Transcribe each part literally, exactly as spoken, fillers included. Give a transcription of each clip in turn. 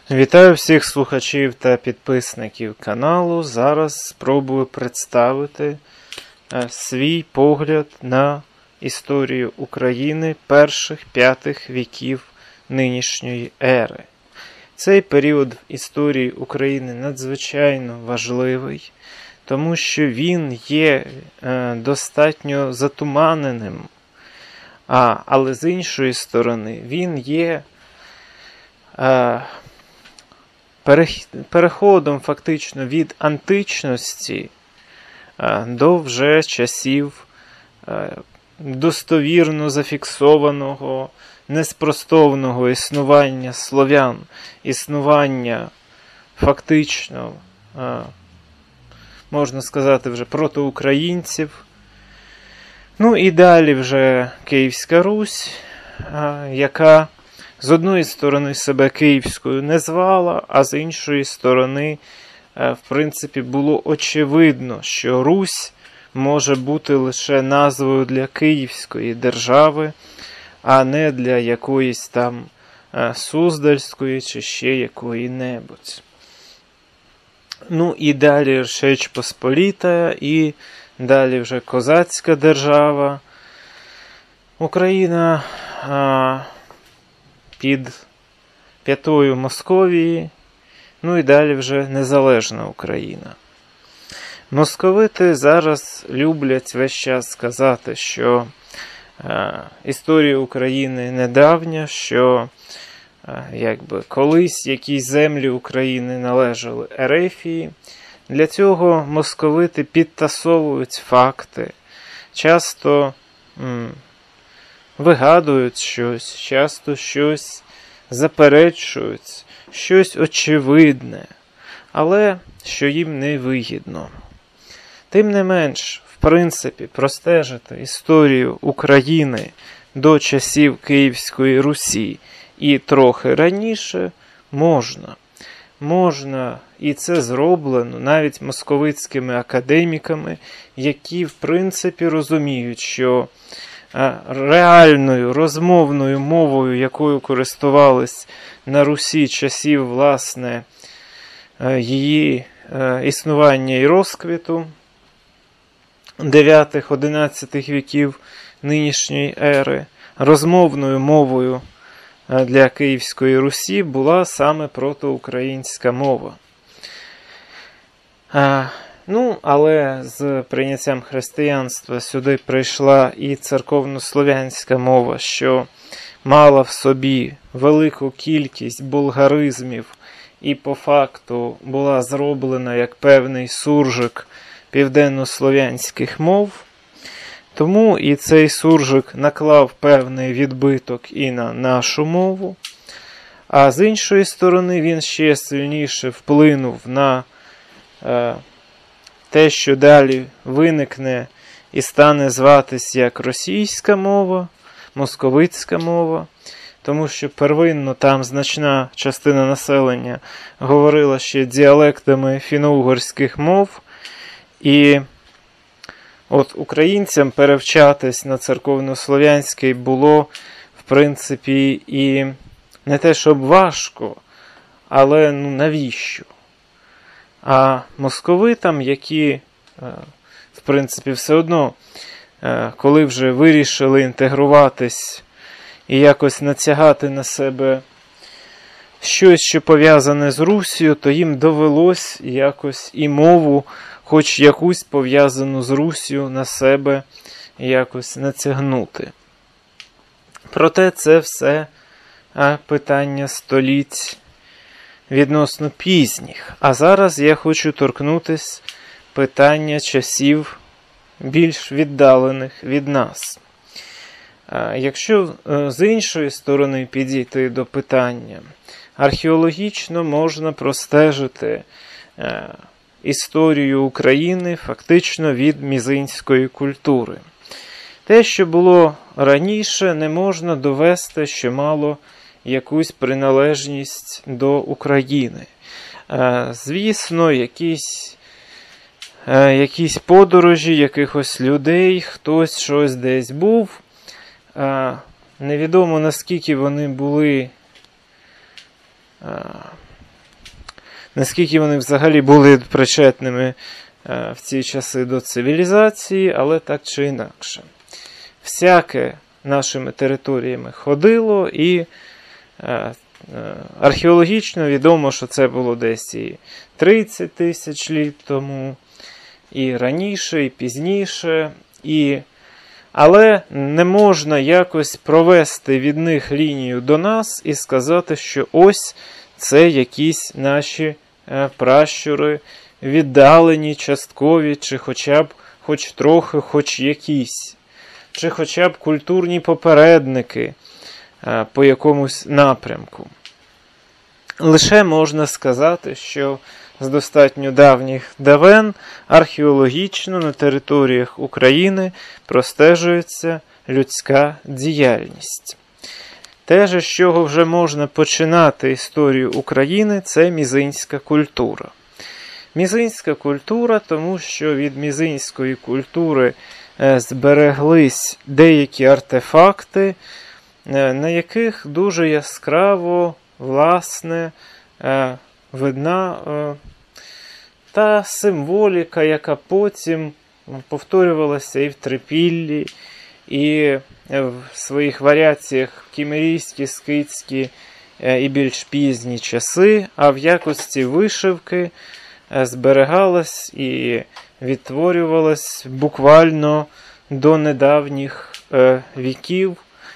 Вітаю всіх слухачів та підписників каналу. Зараз спробую представити свій погляд на історію України перших п'ятих віків нинішньої ери. Цей період в історії України надзвичайно важливий, тому що він є е, достатньо затуманеним, а, але з іншої сторони він є е, переходом фактично від античності е, до вже часів е, достовірно зафіксованого, неспростовного існування слов'ян, існування фактично, е, можна сказати, вже протоукраїнців. Ну і далі вже Київська Русь, е, яка з одної сторони себе Київською не звала, а з іншої сторони, в принципі, було очевидно, що Русь може бути лише назвою для Київської держави, а не для якоїсь там Суздальської чи ще якої-небудь. Ну і далі Речь Посполита, і далі вже козацька держава. Україна а, під п'ятою Московії, ну і далі вже незалежна Україна. Московити зараз люблять весь час сказати, що е, історія України недавня, що е, якби колись якісь землі України належали Ерефії. Для цього московити підтасовують факти, часто м, вигадують щось, часто щось заперечують, щось очевидне, але що їм не вигідно. Тим не менш, в принципі, простежити історію України до часів Київської Русі і трохи раніше можна. Можна, і це зроблено навіть московицькими академіками, які, в принципі, розуміють, що реальною розмовною мовою, якою користувались на Русі часів, власне, її існування і розквіту дев'ятих-одинадцятих віків нинішньої ери, розмовною мовою для Київської Русі була саме протоукраїнська мова. Ну, але з прийняттям християнства сюди прийшла і церковнослов'янська мова, що мала в собі велику кількість булгаризмів і по факту була зроблена як певний суржик південнослов'янських мов. Тому і цей суржик наклав певний відбиток і на нашу мову, а з іншої сторони він ще сильніше вплинув на е, те, що далі виникне і стане зватись як російська мова, московицька мова, тому що первинно там значна частина населення говорила ще діалектами фіно-угорських мов, і от українцям перевчатись на церковнослов'янський було, в принципі, і не те, щоб важко, але ну навіщо? А московитам, які, в принципі, все одно, коли вже вирішили інтегруватись і якось натягати на себе щось, що пов'язане з Руссю, то їм довелось якось і мову, хоч якусь пов'язану з Руссю, на себе якось натягнути. Проте це все питання століть відносно пізніх. А зараз я хочу торкнутись питання часів більш віддалених від нас. Якщо з іншої сторони підійти до питання, археологічно можна простежити історію України фактично від мізинської культури. Те, що було раніше, не можна довести, що мало якусь приналежність до України. Звісно, якісь, якісь подорожі якихось людей, хтось щось десь був. Невідомо, наскільки вони були наскільки вони взагалі були причетними в ці часи до цивілізації, але так чи інакше. Всяке нашими територіями ходило, і археологічно відомо, що це було десь і тридцять тисяч літ тому, і раніше, і пізніше, і... але не можна якось провести від них лінію до нас і сказати, що ось це якісь наші пращури, віддалені, часткові, чи хоча б хоч трохи, хоч якісь, чи хоча б культурні попередники по якомусь напрямку. Лише можна сказати, що з достатньо давніх давен археологічно на територіях України простежується людська діяльність. Те ж, з чого вже можна починати історію України, це мізинська культура. Мізинська культура, тому що від мізинської культури збереглись деякі артефакти, на яких дуже яскраво, власне, видна та символіка, яка потім повторювалася і в Трипіллі, і в своїх варіаціях кімерійські, скитські і більш пізні часи, а в якості вишивки зберігалась і відтворювалась буквально до недавніх віків,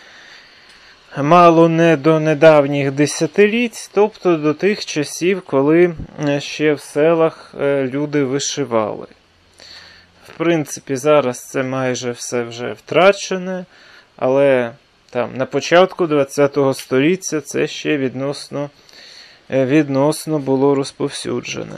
мало не до недавніх десятиліть, тобто до тих часів, коли ще в селах люди вишивали. В принципі, зараз це майже все вже втрачене, але там на початку ХХ століття це ще відносно, відносно було розповсюджене.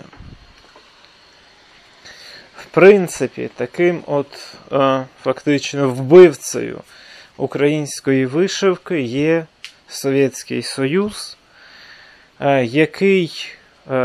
В принципі, таким от фактично вбивцею української вишивки є Совєтський Союз, який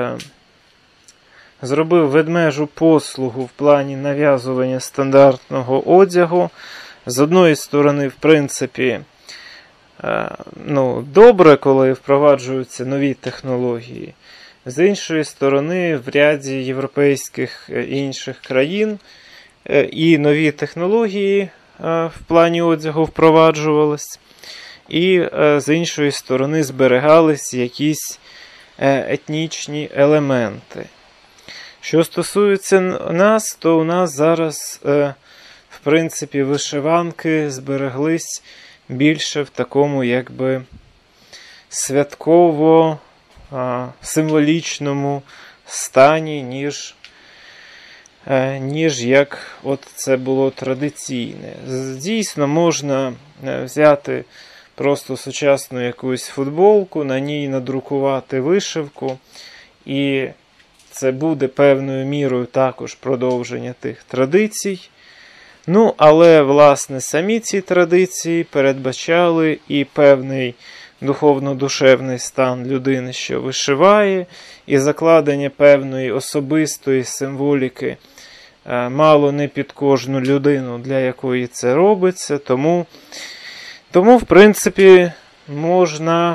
зробив ведмежу послугу в плані нав'язування стандартного одягу. З одної сторони, в принципі, ну, добре, коли впроваджуються нові технології. З іншої сторони, в ряді європейських інших країн і нові технології в плані одягу впроваджувались, і з іншої сторони зберігались якісь етнічні елементи. Що стосується нас, то у нас зараз, в принципі, вишиванки збереглись більше в такому, якби, святково-символічному стані, ніж ніж як от це було традиційне. Дійсно, можна взяти просто сучасну якусь футболку, на ній надрукувати вишивку, і це буде певною мірою також продовження тих традицій. Ну, але, власне, самі ці традиції передбачали і певний духовно-душевний стан людини, що вишиває, і закладення певної особистої символіки мало не під кожну людину, для якої це робиться. Тому, тому в принципі, можна,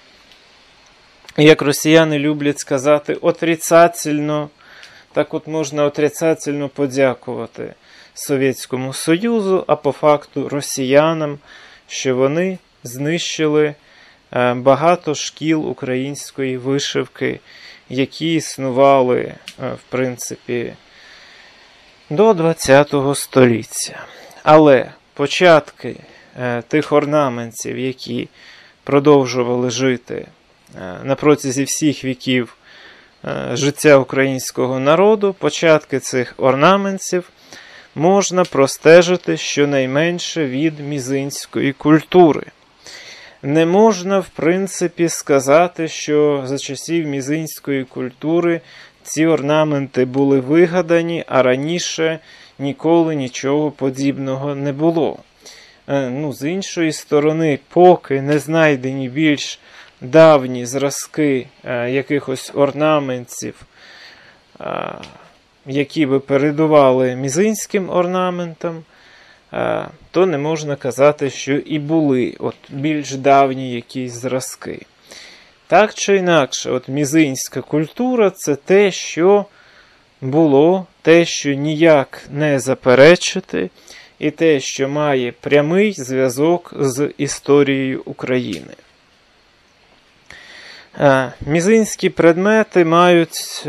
як росіяни люблять сказати, отрицательно, так от можна отрицательно подякувати Совєтському Союзу, а по факту росіянам, що вони знищили багато шкіл української вишивки, які існували, в принципі, до ХХ століття. Але початки тих орнаментів, які продовжували жити на протязі всіх віків життя українського народу, початки цих орнаментів можна простежити щонайменше від мізинської культури. Не можна, в принципі, сказати, що за часів мізинської культури ці орнаменти були вигадані, а раніше ніколи нічого подібного не було. Ну, з іншої сторони, поки не знайдені більш давні зразки якихось орнаментів, які би передували мізинським орнаментам, то не можна казати, що і були от більш давні якісь зразки. Так чи інакше, от мізинська культура – це те, що було, те, що ніяк не заперечити, і те, що має прямий зв'язок з історією України. Мізинські предмети мають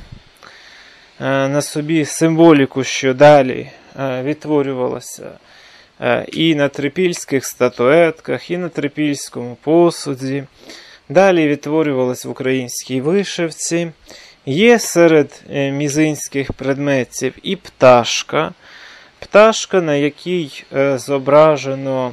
на собі символіку, що далі відтворювалася і на трипільських статуетках, і на трипільському посуді. Далі відтворювалась в українській вишивці. Є серед мізинських предметів і пташка. Пташка, на якій зображено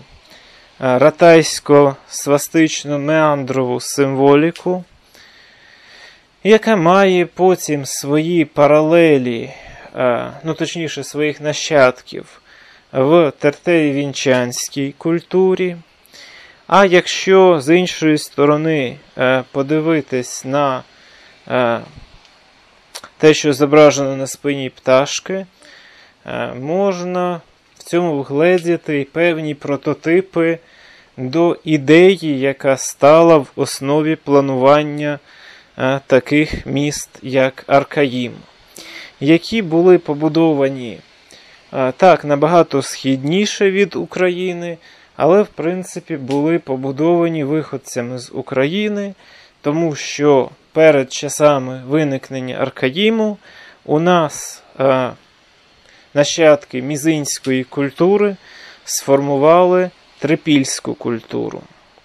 ратайсько-свастично-меандрову символіку, яка має потім свої паралелі, ну точніше своїх нащадків, в тертері-вінчанській культурі. А якщо з іншої сторони подивитись на те, що зображено на спині пташки, можна в цьому вгледіти і певні прототипи до ідеї, яка стала в основі планування таких міст, як Аркаїм, які були побудовані так набагато східніше від України, але в принципі були побудовані виходцями з України, тому що перед часами виникнення Аркаїму у нас а, нащадки мізинської культури сформували трипільську культуру.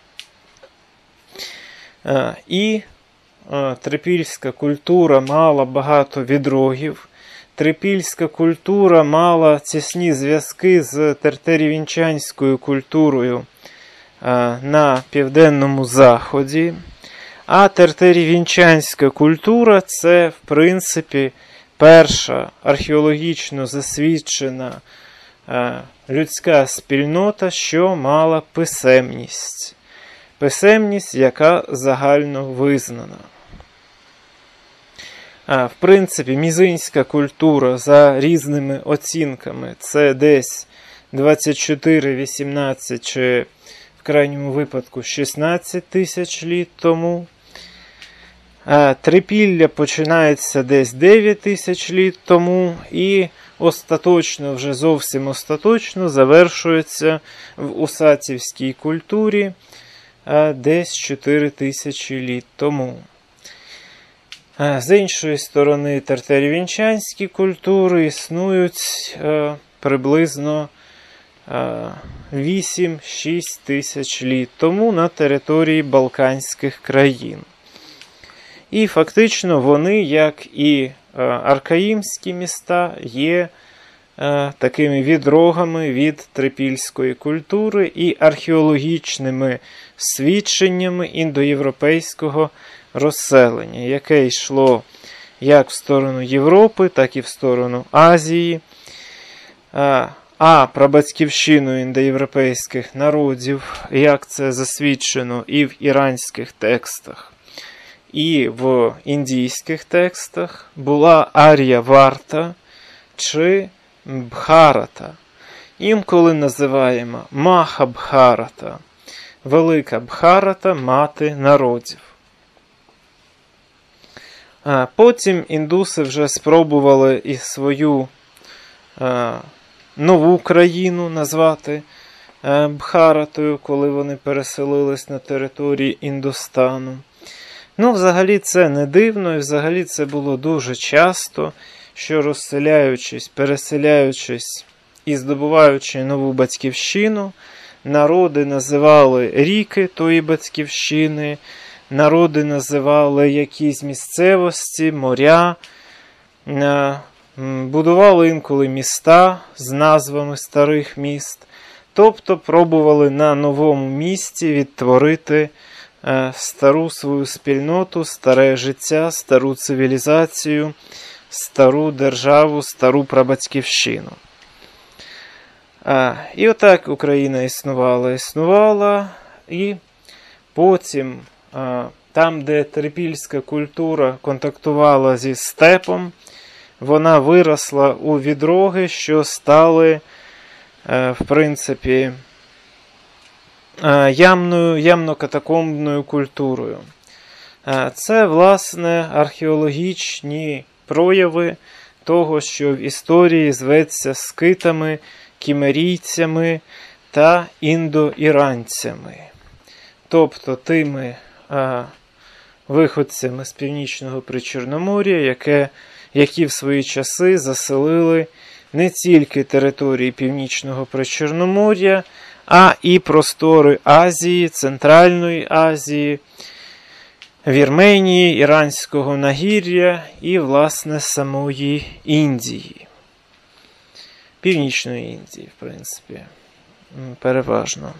А, і а, трипільська культура мала багато відрогів. Трипільська культура мала тісні зв'язки з тертерівінчанською культурою а, на південному заході. А тертерівінчанська культура – це, в принципі, перша археологічно засвідчена а, людська спільнота, що мала писемність. Писемність, яка загально визнана. А, в принципі, мізинська культура за різними оцінками – це десь двадцять чотири вісімнадцять чи в крайньому випадку шістнадцять тисяч літ тому. А Трипілля починається десь дев'ять тисяч літ тому і остаточно, вже зовсім остаточно завершується в усатівській культурі десь чотири тисячі літ тому. З іншої сторони, тертерівінчанські культури існують е, приблизно е, вісім-шість тисяч літ тому на території Балканських країн. І фактично вони, як і е, аркаїмські міста, є е, такими відрогами від трипільської культури і археологічними свідченнями індоєвропейського розселення, яке йшло як в сторону Європи, так і в сторону Азії. А, а прабатьківщиною індоєвропейських народів, як це засвідчено і в іранських текстах, і в індійських текстах, була Ар'я-Варта чи Бхарата. Інколи називаємо Маха-Бхарата, Велика Бхарата, мати народів. Потім індуси вже спробували і свою е, нову країну назвати е, Бхаратою, коли вони переселились на території Індостану. Ну, взагалі це не дивно, і взагалі це було дуже часто, що розселяючись, переселяючись і здобуваючи нову батьківщину, народи називали ріки тої батьківщини, народи називали якісь місцевості, моря, будували інколи міста з назвами старих міст, тобто пробували на новому місці відтворити стару свою спільноту, старе життя, стару цивілізацію, стару державу, стару прабатьківщину. І отак Україна існувала, існувала, і потім там, де трипільська культура контактувала зі степом, вона виросла у відроги, що стали, в принципі, ямною, ямно-катакомбною культурою. Це, власне, археологічні прояви того, що в історії зветься скитами, кімерійцями та індоіранцями. Тобто тими а, виходцями з Північного Причорномор'я, яке, які в свої часи заселили не тільки території Північного Причорномор'я, а і простори Азії, Центральної Азії, Вірменії, Іранського нагір'я і, власне, самої Індії. Північної Індії, в принципі, переважно.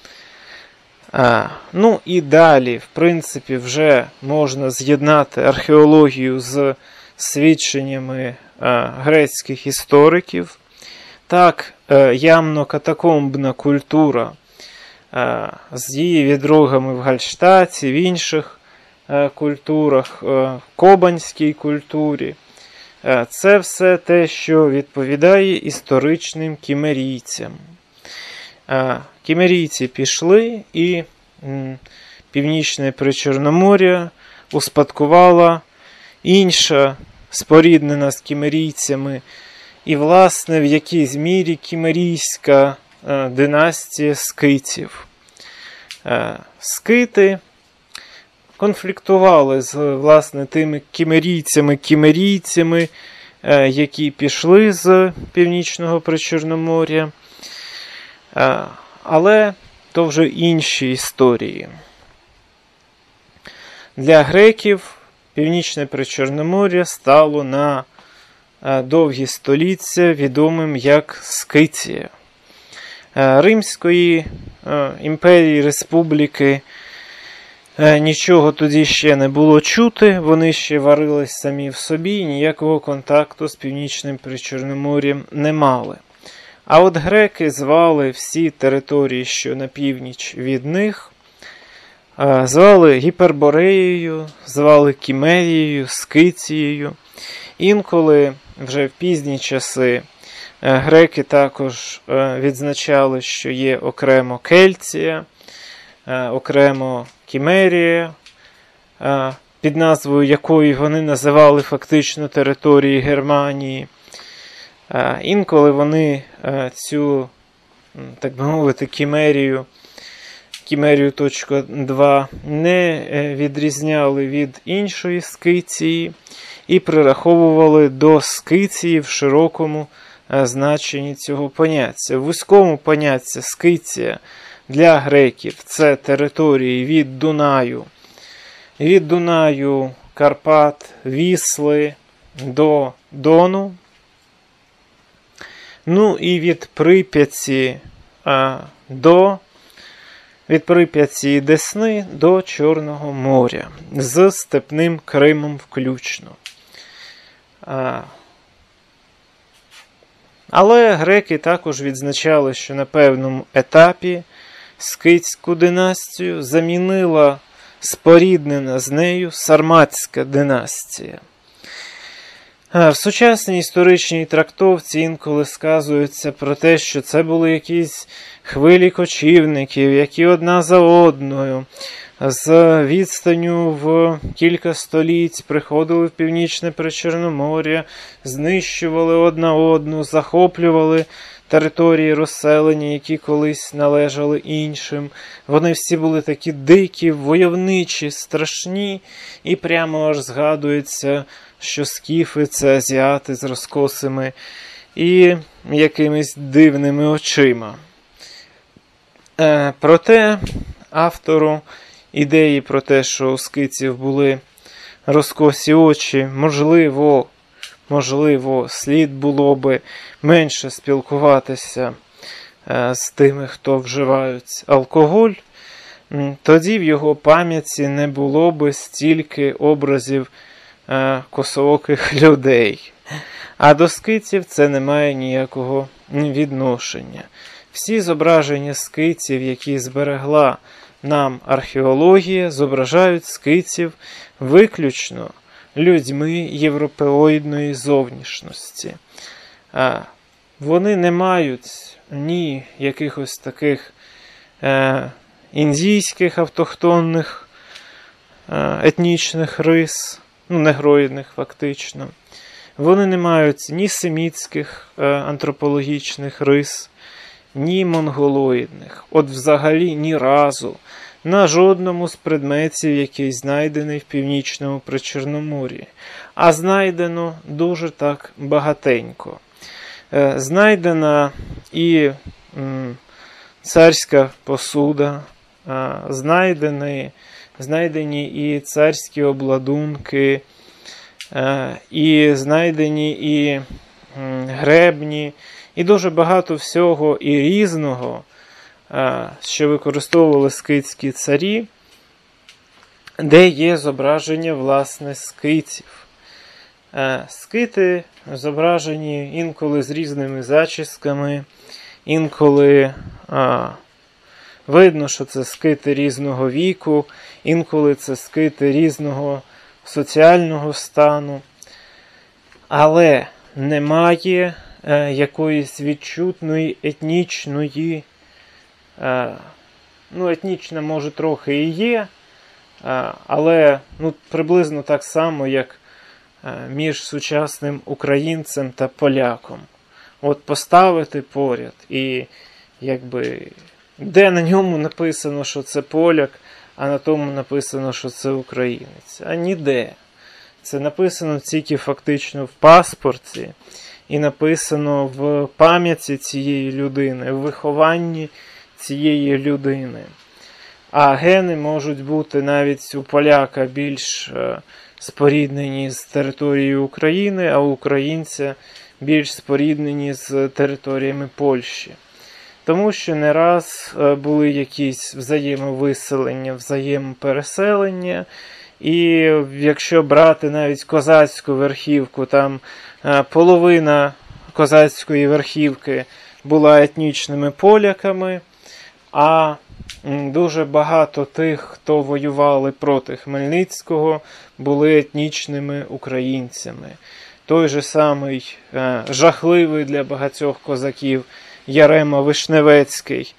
А, ну і далі, в принципі, вже можна з'єднати археологію з свідченнями а, грецьких істориків. Так, ямно-катакомбна культура а, з її відрогами в Гальштаті, в інших а, культурах, а, кобанській культурі. А, це все те, що відповідає історичним кімерійцям. А, кімерійці пішли, і м, Північне Причорномор'я успадкувала інша, споріднена з кімерійцями, і, власне, в якійсь мірі кімерійська а, династія скитів. А, скити конфліктували з, власне, тими кімерійцями-кімерійцями, а, які пішли з Північного Причорномор'я. А, але то вже інші історії. Для греків Північне Причорномор'я стало на довгі століття відомим як Скитія. Римської імперії, республіки нічого тоді ще не було чути, вони ще варились самі в собі, ніякого контакту з Північним Причорномор'ям не мали. А от греки звали всі території, що на північ від них, звали Гіпербореєю, звали Кімерією, Скитією. Інколи вже в пізні часи греки також відзначали, що є окремо Кельція, окремо Кімерія, під назвою якої вони називали фактично території Германії. Інколи вони цю, так би мовити, Кімерію, Кімерію два не відрізняли від іншої Скитії і прираховували до Скитії в широкому значенні цього поняття. В вузькому поняття Скитія для греків це території від Дунаю, від Дунаю, Карпат, Вісли до Дону. Ну і від Прип'яті а, до від Прип'яті і Десни до Чорного моря, з Степним Кримом включно. А, але греки також відзначали, що на певному етапі скитську династію замінила споріднена з нею сарматська династія. В сучасній історичній трактовці інколи сказується про те, що це були якісь хвилі кочівників, які одна за одною з відстанню в кілька століть приходили в Північне Причорномор'я, знищували одна одну, захоплювали території розселення, які колись належали іншим. Вони всі були такі дикі, войовничі, страшні, і прямо аж згадується, що скіфи – це азіати з розкосими і якимись дивними очима. Е, проте автору ідеї про те, що у скитів були розкосі очі, можливо, можливо, слід було би менше спілкуватися е, з тими, хто вживають алкоголь, тоді в його пам'яті не було би стільки образів е, косооких людей. А до скитів це не має ніякого відношення. Всі зображення скитів, які зберегла нам археологія, зображають скитів виключно людьми європеоїдної зовнішності. А вони не мають ні якихось таких е, індійських автохтонних етнічних рис, ну, негроїдних фактично. Вони не мають ні семітських антропологічних рис, ні монголоїдних. От взагалі ні разу. На жодному з предметів, який знайдений в Північному Причорномор'ї. А знайдено дуже так багатенько. Знайдена і царська посуда, знайдені, знайдені і царські обладунки, і знайдені і гребні, і дуже багато всього і різного, що використовували скитські царі, де є зображення, власне, скитів. Скити зображені інколи з різними зачісками, інколи а, видно, що це скити різного віку, інколи це скити різного соціального стану. Але немає а, якоїсь відчутної етнічної, а, ну, етнічна, може, трохи і є, а, але ну, приблизно так само, як між сучасним українцем та поляком. От поставити поряд і якби де на ньому написано, що це поляк, а на тому написано, що це українець. А ніде. Це написано тільки фактично в паспорті і написано в пам'яті цієї людини, в вихованні цієї людини. А гени можуть бути навіть у поляка більш споріднені з територією України, а у українця більш споріднені з територіями Польщі. Тому що не раз були якісь взаємовиселення, взаємопереселення, і якщо брати навіть козацьку верхівку, там половина козацької верхівки була етнічними поляками, а дуже багато тих, хто воювали проти Хмельницького, були етнічними українцями. Той же самий е, жахливий для багатьох козаків Ярема Вишневецький.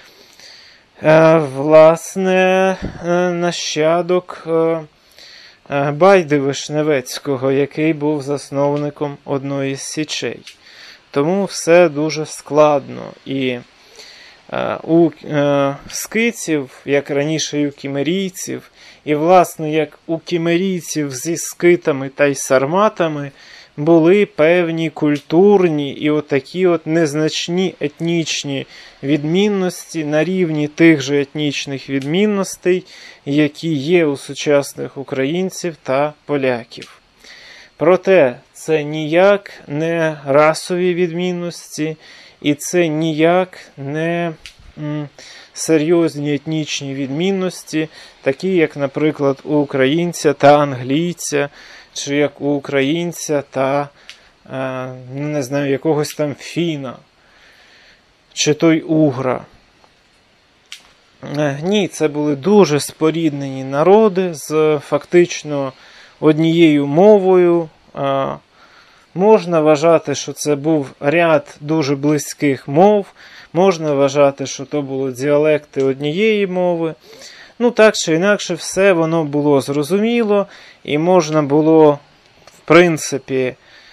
Е, власне, е, нащадок е, е, Байди Вишневецького, який був засновником одної з січей. Тому все дуже складно. І у скитів, як раніше і у кімерійців, і, власне, як у кімерійців зі скитами та й сарматами, були певні культурні і отакі от незначні етнічні відмінності на рівні тих же етнічних відмінностей, які є у сучасних українців та поляків. Проте це ніяк не расові відмінності, і це ніяк не м, серйозні етнічні відмінності, такі як, наприклад, у українця та англійця, чи як у українця та, е, не знаю, якогось там фіна, чи той угра. Е, ні, це були дуже споріднені народи з фактично однією мовою. Е, Можна вважати, що це був ряд дуже близьких мов, можна вважати, що то були діалекти однієї мови. Ну, так чи інакше, все воно було зрозуміло, і можна було, в принципі,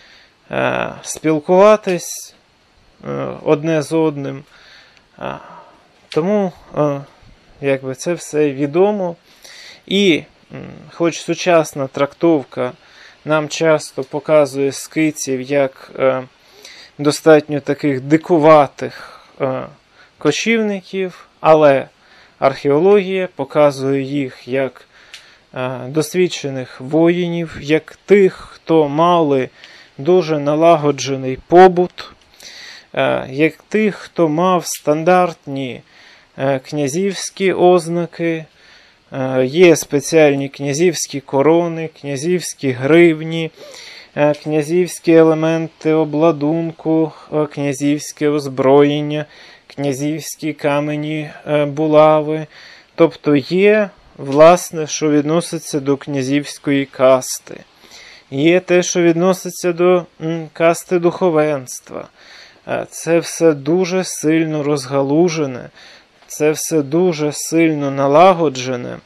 спілкуватись одне з одним. Тому, якби, це все відомо. І, хоч сучасна трактовка нам часто показує скитів як е, достатньо таких дикуватих е, кочівників, але археологія показує їх як е, досвідчених воїнів, як тих, хто мали дуже налагоджений побут, е, як тих, хто мав стандартні е, князівські ознаки. Є спеціальні князівські корони, князівські гривні, князівські елементи обладунку, князівське озброєння, князівські камені булави. Тобто є, власне, що відноситься до князівської касти. Є те, що відноситься до касти духовенства. Це все дуже сильно розгалужене. Це все дуже сильно налагоджене,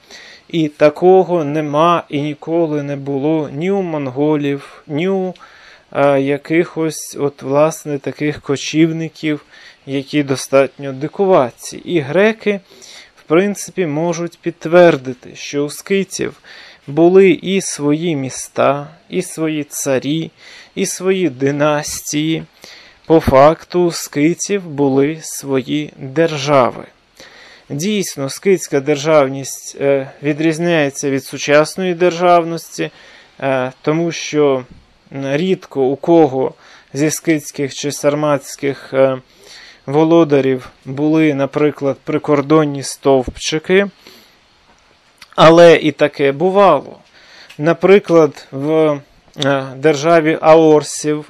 І такого нема і ніколи не було ні у монголів, ні у а, якихось от, власне, таких кочівників, які достатньо дикуваті. І греки, в принципі, можуть підтвердити, що у скитів були і свої міста, і свої царі, і свої династії. По факту у скитів були свої держави. Дійсно, скитська державність відрізняється від сучасної державності, тому що рідко у кого зі скитських чи сарматських володарів були, наприклад, прикордонні стовпчики, але і таке бувало. Наприклад, в державі аорсів,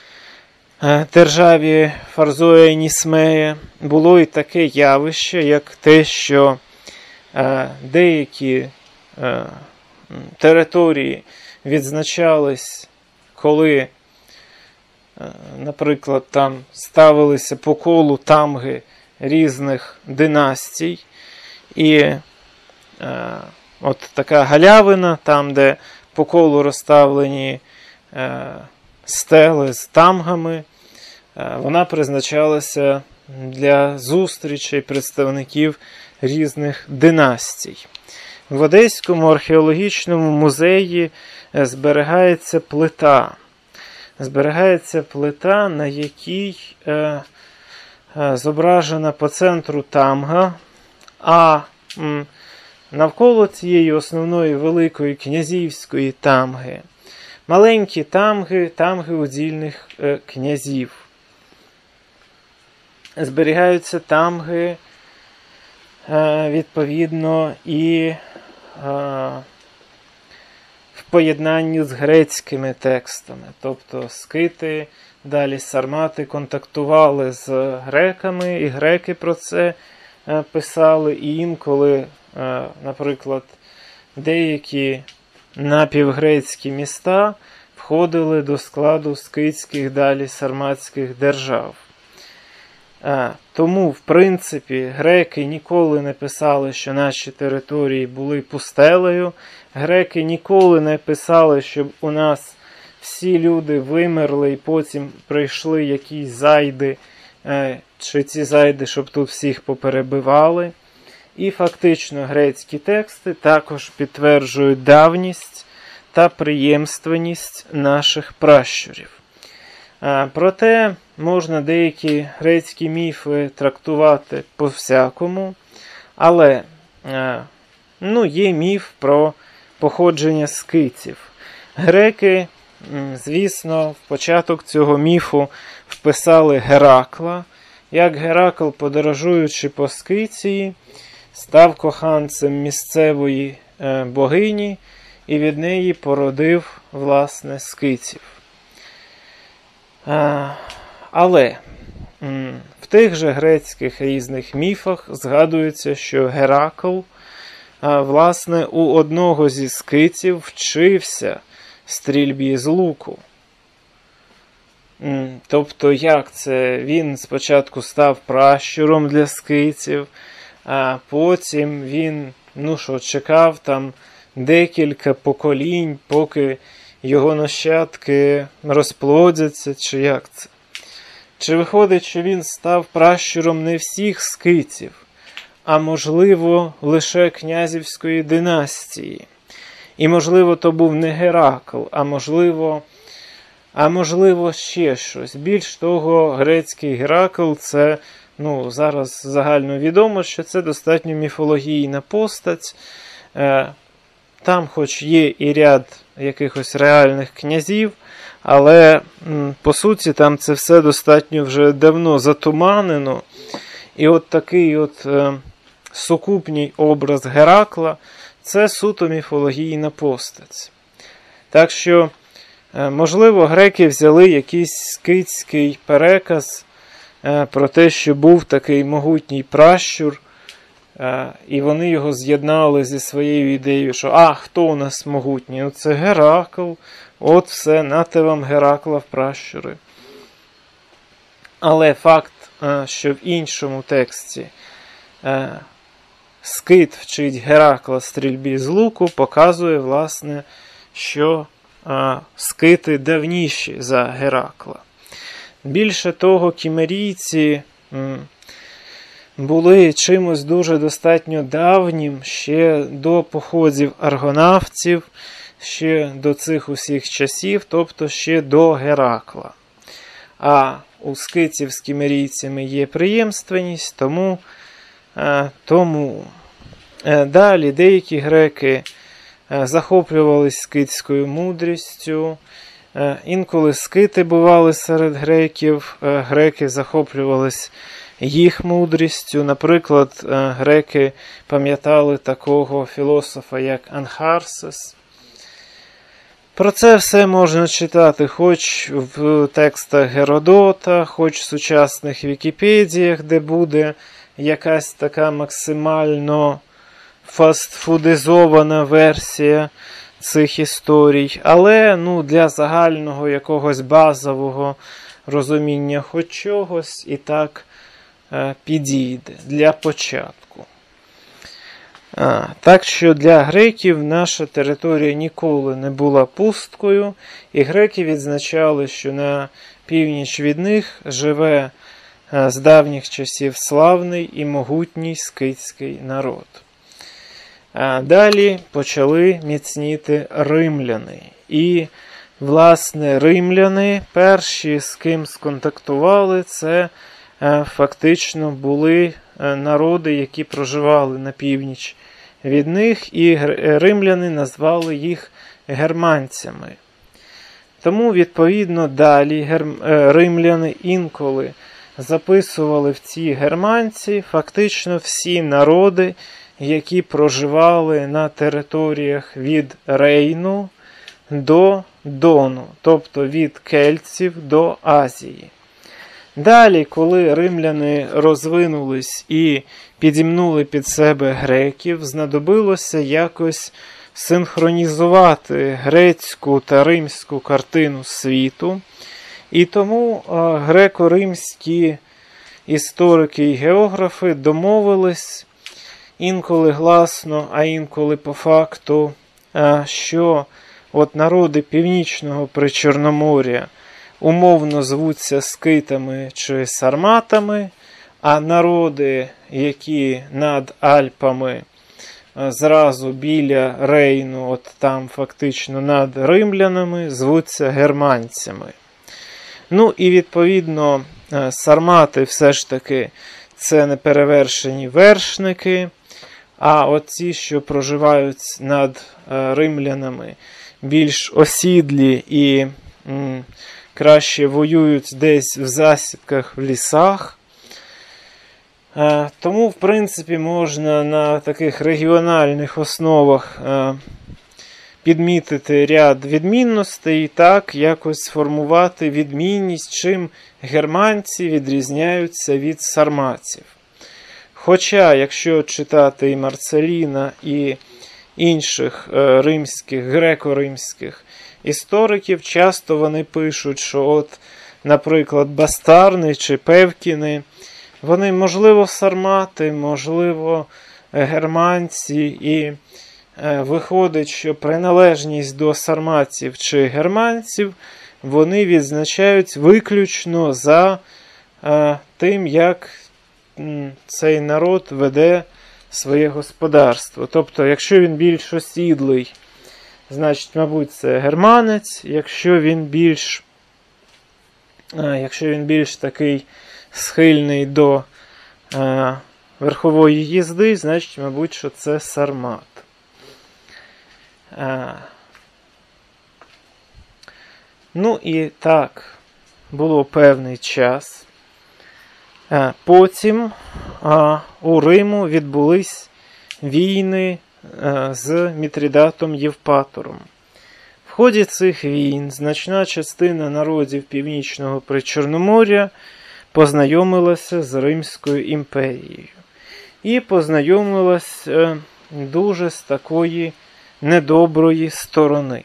державі Фарзоя і Нісмея було і таке явище, як те, що деякі території відзначались, коли, наприклад, там ставилися по колу тамги різних династій, і от така галявина, там, де по колу розставлені стели з тамгами, вона призначалася для зустрічей представників різних династій. В Одеському археологічному музеї зберігається плита. Зберігається плита, на якій е, е, зображена по центру тамга, а м, навколо цієї основної великої князівської тамги маленькі тамги, тамги удільних е, князів. Зберігаються тамги, е, відповідно, і е, в поєднанні з грецькими текстами. Тобто скити, далі сармати контактували з греками, і греки про це е, писали, і інколи, е, наприклад, деякі напівгрецькі міста входили до складу скитських, далі сарматських держав. А, тому, в принципі, греки ніколи не писали, що наші території були пустелею. Греки ніколи не писали, щоб у нас всі люди вимерли і потім прийшли якісь зайди, е, чи ці зайди, щоб тут всіх поперебивали. І фактично грецькі тексти також підтверджують давність та преємственність наших пращурів. А, проте можна деякі грецькі міфи трактувати по-всякому, але а, ну, є міф про походження скитів. Греки, звісно, в початок цього міфу вписали Геракла, як Геракл, подорожуючи по Скиції, став коханцем місцевої е, богині і від неї породив, власне, скитів. А, але м, в тих же грецьких різних міфах згадується, що Геракл, а, власне, у одного зі скитів вчився стрільбі з луку. М, тобто, як це? Він спочатку став пращуром для скитів, а потім він, ну що, чекав там декілька поколінь, поки його нащадки розплодяться, чи як це? Чи виходить, що він став пращуром не всіх скитів, а, можливо, лише князівської династії? І, можливо, то був не Геракл, а можливо, а можливо ще щось. Більш того, грецький Геракл – це, ну, зараз загально відомо, що це достатньо міфологійна постать. Там хоч є і ряд якихось реальних князів, але, по суті, там це все достатньо вже давно затуманено. І от такий от е, сукупній образ Геракла – це суто міфологійна постать. Так що, е, можливо, греки взяли якийсь скитський переказ е, про те, що був такий могутній пращур, е, і вони його з'єднали зі своєю ідеєю, що «А, хто у нас могутній? Ну, це Геракл, от все, нате вам Геракла в пращури». Але факт, що в іншому тексті Скит вчить Геракла стрільбі з луку, показує, власне, що а, скити давніші за Геракла. Більше того, кімерійці м, були чимось дуже достатньо давнім ще до походів аргонавтів, ще до цих усіх часів, тобто ще до Геракла. А у скитів з кімерійцями є преємственність, тому, е, тому. Е, далі деякі греки е, захоплювалися скитською мудрістю. Е, інколи скити бували серед греків, е, греки захоплювалися їх мудрістю. Наприклад, е, греки пам'ятали такого філософа, як Анхарсис. Про це все можна читати хоч в текстах Геродота, хоч в сучасних Вікіпедіях, де буде якась така максимально фастфудизована версія цих історій. Але ну, для загального якогось базового розуміння хоч чогось і так е, підійде для початку. А, так що для греків наша територія ніколи не була пусткою, і греки відзначали, що на північ від них живе а, з давніх часів славний і могутній скитський народ. А далі почали міцніти римляни. І, власне, римляни, перші, з ким сконтактували, це а, фактично були а, народи, які проживали на північ від них, і римляни назвали їх германцями. Тому, відповідно, далі гер... римляни інколи записували в ці германці фактично всі народи, які проживали на територіях від Рейну до Дону, тобто від кельтів до Азії. Далі, коли римляни розвинулись і підімнули під себе греків, знадобилося якось синхронізувати грецьку та римську картину світу. І тому греко-римські історики і географи домовились інколи гласно, а інколи по факту, що от народи Північного Причорномор'я умовно звуться скитами чи сарматами, а народи, які над Альпами зразу біля Рейну, от там фактично над римлянами, звуться германцями. Ну і відповідно сармати все ж таки це неперевершені вершники, а от ці, що проживають над римлянами, більш осідлі і м, краще воюють десь в засідках в лісах. Тому, в принципі, можна на таких регіональних основах підмітити ряд відмінностей і так якось сформувати відмінність, чим германці відрізняються від сарматів. Хоча, якщо читати і Марцеліна, і інших римських, греко-римських істориків, часто вони пишуть, що от, наприклад, бастарни чи певкіни, вони, можливо, сармати, можливо, германці, і е, виходить, що приналежність до сарматів чи германців вони відзначають виключно за е, тим, як м, цей народ веде своє господарство. Тобто, якщо він більш осідлий, значить, мабуть, це германець, якщо він більш, е, якщо він більш такий схильний до е, верхової їзди, значить, мабуть, що це сармат. Е, ну і так, було певний час. Е, потім е, у Риму відбулись війни е, з Мітридатом Євпатором. В ході цих війн значна частина народів Північного Причорномор'я познайомилася з Римською імперією. І познайомилася дуже з такої недоброї сторони.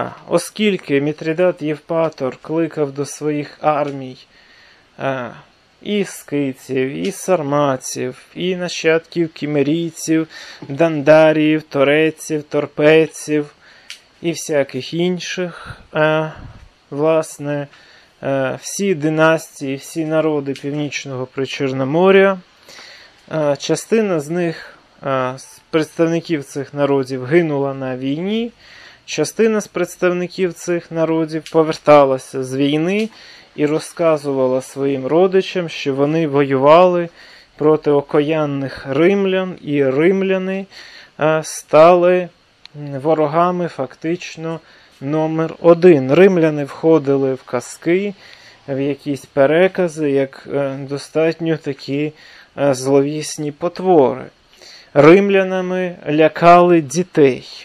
Оскільки Мітридат Євпатор кликав до своїх армій і скитів, і сарматів, і нащадків кімерійців, дандаріїв, тореців, торпеців і всяких інших. А, власне, всі династії, всі народи Північного Причорномор'я. Частина з них, з представників цих народів, гинула на війні, частина з представників цих народів поверталася з війни і розказувала своїм родичам, що вони воювали проти окоянних римлян, і римляни стали ворогами фактично номер один. Римляни входили в казки, в якісь перекази, як достатньо такі зловісні потвори. Римлянами лякали дітей.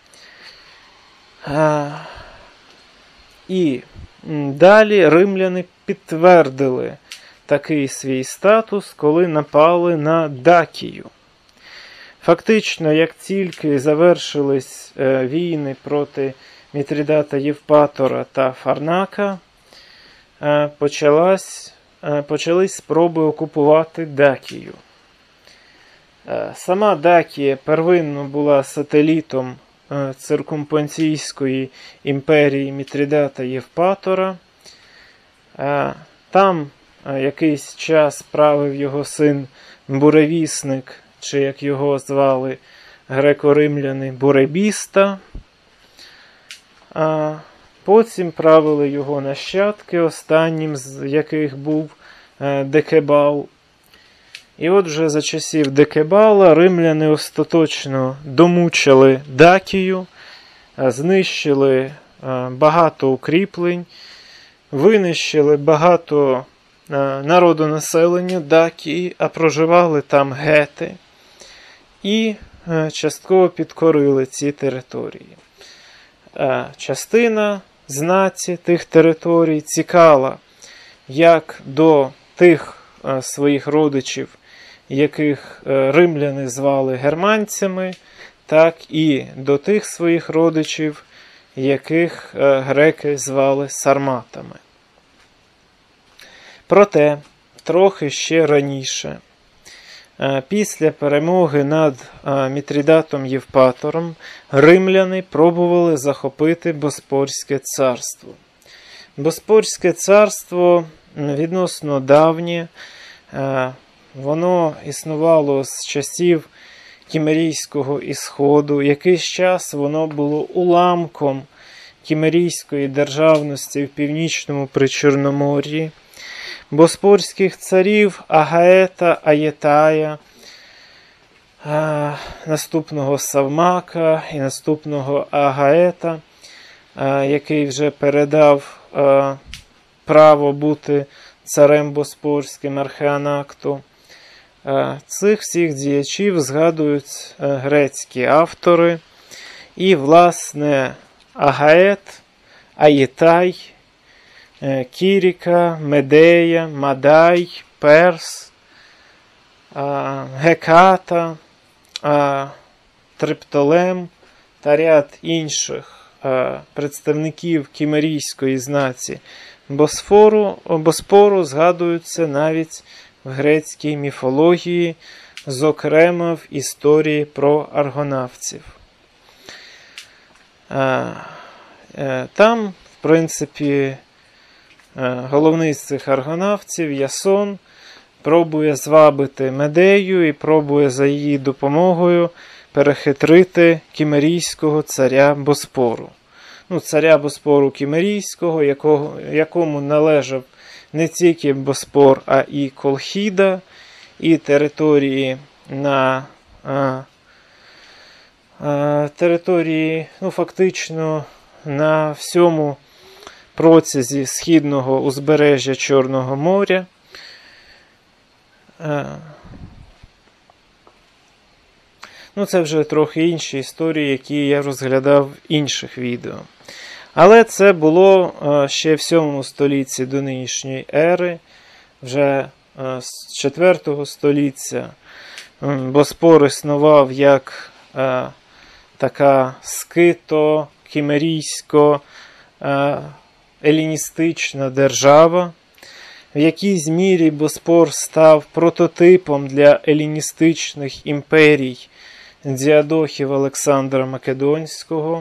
І далі римляни підтвердили такий свій статус, коли напали на Дакію. Фактично, як тільки завершились війни проти Мітридата Євпатора та Фарнака, почалась, почались спроби окупувати Дакію. Сама Дакія первинно була сателітом циркумпонційської імперії Мітридата Євпатора. Там якийсь час правив його син Буревісник, чи як його звали греко-римляни, Буребіста. А потім правили його нащадки, останнім з яких був Декебал. І от вже за часів Декебала римляни остаточно домучили Дакію, знищили багато укріплень, винищили багато народонаселення Дакії, а проживали там гети, і частково підкорили ці території. Частина знаті тих територій цікава як до тих своїх родичів, яких римляни звали германцями, так і до тих своїх родичів, яких греки звали сарматами. Проте, трохи ще раніше, після перемоги над Мітридатом Євпатором, римляни пробували захопити Боспорське царство. Боспорське царство відносно давнє, воно існувало з часів Кімерійського ісходу. Якийсь час воно було уламком Кімерійської державності в Північному Причорномор'ї. Боспорських царів Агаета, Аєтая, наступного Савмака і наступного Агаета, який вже передав право бути царем Боспорським Археанакту. Цих всіх діячів згадують грецькі автори. І, власне, Агает, Аєтай, Кіріка, Медея, Мадай, Перс, Геката, Триптолем та ряд інших представників кімерійської знаті Босфору, Боспору згадуються навіть в грецькій міфології, зокрема в історії про аргонавців. Там, в принципі, головний з цих аргонавців, Ясон, пробує звабити Медею і пробує за її допомогою перехитрити кімерійського царя Боспору. Ну, царя Боспору кімерійського, якого, якому належав не тільки Боспор, а і Колхіда, і території на а, а, території, ну, фактично на всьому протязі східного узбережжя Чорного моря. А, ну, це вже трохи інші історії, які я розглядав в інших відео. Але це було ще в сьомому столітті до нинішньої ери. Вже з четвертого століття Боспор існував як така скито-кімерійсько-еліністична держава. в якійсь мірі Боспор став прототипом для еліністичних імперій діадохів Олександра Македонського.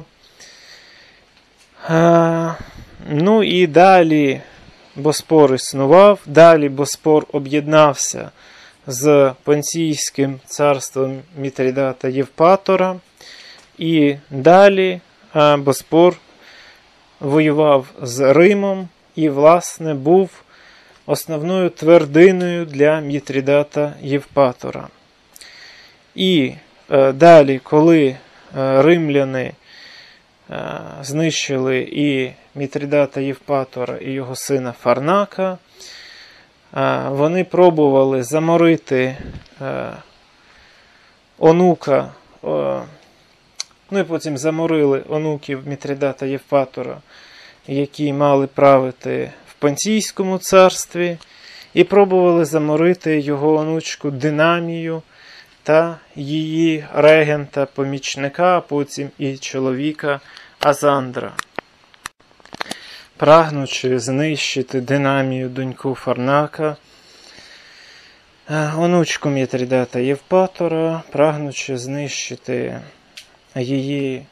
А, ну і далі Боспор існував, далі Боспор об'єднався з Понтійським царством Мітридата Євпатора, і далі а, Боспор воював з Римом і, власне, був основною твердиною для Мітридата Євпатора. І е, далі, коли е, римляни е, знищили і Мітридата Євпатора, і його сина Фарнака, е, вони пробували заморити е, онука, е, ну і потім заморили онуків Мітридата Євпатора, які мали правити в Понтійському царстві, і пробували заморити його онучку Динамію та її регента, помічника, а потім і чоловіка Азандра. Прагнучи знищити Динамію, доньку Фарнака, онучку Мітридата Євпатора, прагнучи знищити її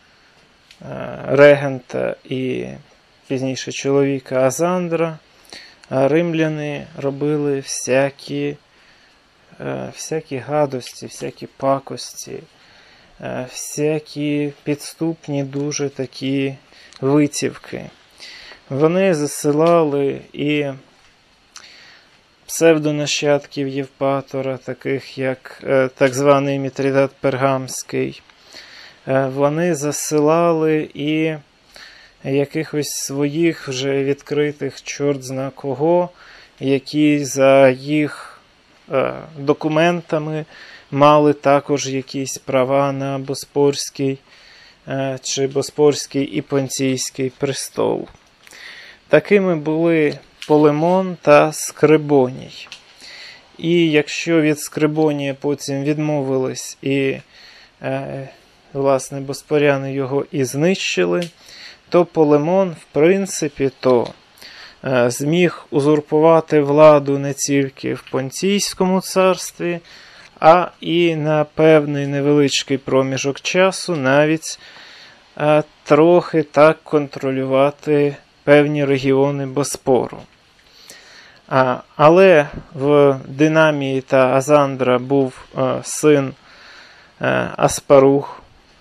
регента і пізніше чоловіка Азандра, римляни робили всякі, всякі гадості, всякі пакості, всякі підступні дуже такі витівки. Вони засилали і псевдонащадків Євпатора, таких як так званий Мітридат Пергамський. Вони засилали і якихось своїх вже відкритих чорт зна кого, які за їх е, документами мали також якісь права на Боспорський е, чи Боспорський і Понтійський престол. Такими були Полемон та Скрибоній. І якщо від Скрибонія потім відмовились і е, власне боспоряни його і знищили, то Полемон, в принципі, то е, зміг узурпувати владу не тільки в Понтійському царстві, а і на певний невеличкий проміжок часу навіть е, трохи так контролювати певні регіони Боспору. А, але в Динамії та Азандра був е, син е, Аспарух,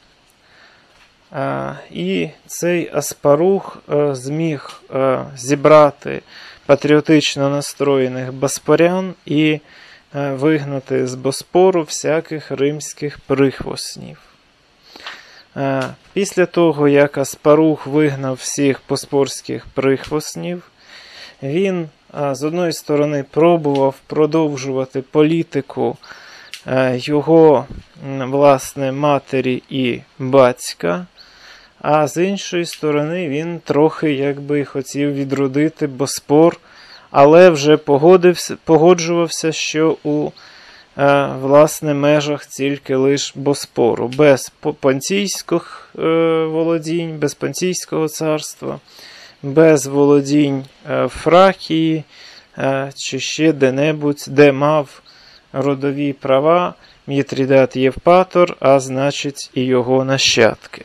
А, і цей Аспарух а, зміг а, зібрати патріотично настроєних боспорян і а, вигнати з Боспору всяких римських прихвостнів. А, після того, як Аспарух вигнав всіх боспорських прихвостнів, він а, з одної сторони пробував продовжувати політику а, його, власне, матері і батька, а з іншої сторони він трохи якби хотів відродити Боспор, але вже погодився, погоджувався, що у е, власне межах тільки лише Боспору, без понтійських е, володінь, без Понтійського царства, без володінь е, Фракії е, чи ще де-небудь, де мав родові права Мітридат Євпатор, а значить і його нащадки.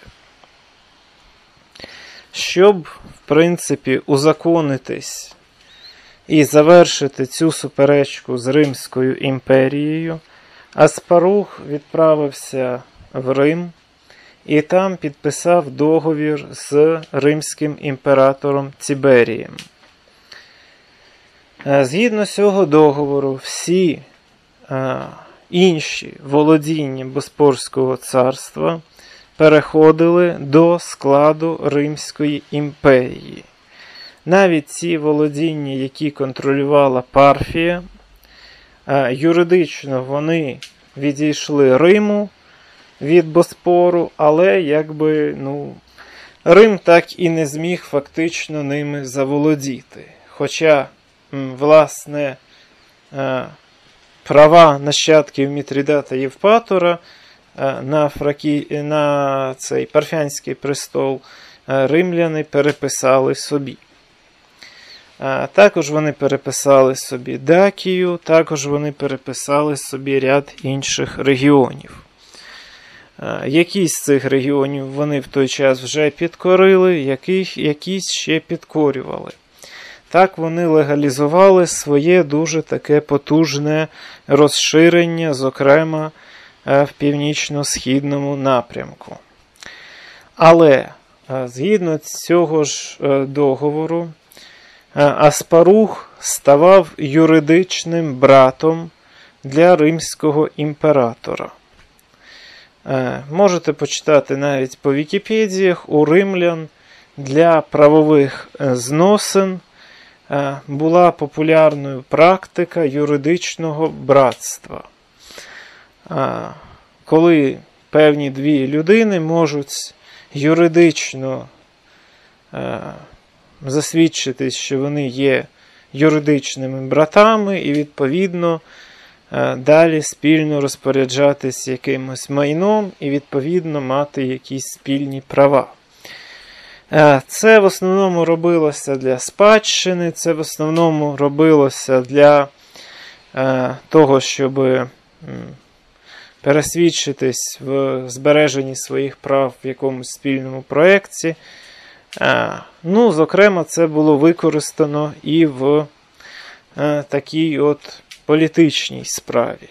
Щоб, в принципі, узаконитись і завершити цю суперечку з Римською імперією, Аспарух відправився в Рим і там підписав договір з римським імператором Тіберієм. Згідно цього договору, всі а, інші володіння Боспорського царства переходили до складу Римської імперії. Навіть ці володіння, які контролювала Парфія, юридично вони відійшли Риму від Боспору, але якби, ну, Рим так і не зміг фактично ними заволодіти. Хоча, власне, права нащадків Мітридата Євпатора на, Фракі... на цей Парфянський престол римляни переписали собі. Також вони переписали собі Дакію, також вони переписали собі ряд інших регіонів. Якісь з цих регіонів вони в той час вже підкорили, яких, якісь ще підкорювали. Так вони легалізували своє дуже таке потужне розширення, зокрема в північно-східному напрямку. Але згідно цього ж договору, Аспарух ставав юридичним братом для римського імператора. Можете почитати навіть по Вікіпедіях, у римлян для правових зносин була популярною практика юридичного братства. Коли певні дві людини можуть юридично засвідчитись, що вони є юридичними братами і, відповідно, далі спільно розпоряджатись якимось майном і, відповідно, мати якісь спільні права. Це в основному робилося для спадщини, це в основному робилося для того, щоб пересвідчитись в збереженні своїх прав в якомусь спільному проєкті. Ну, зокрема, це було використано і в такій от політичній справі.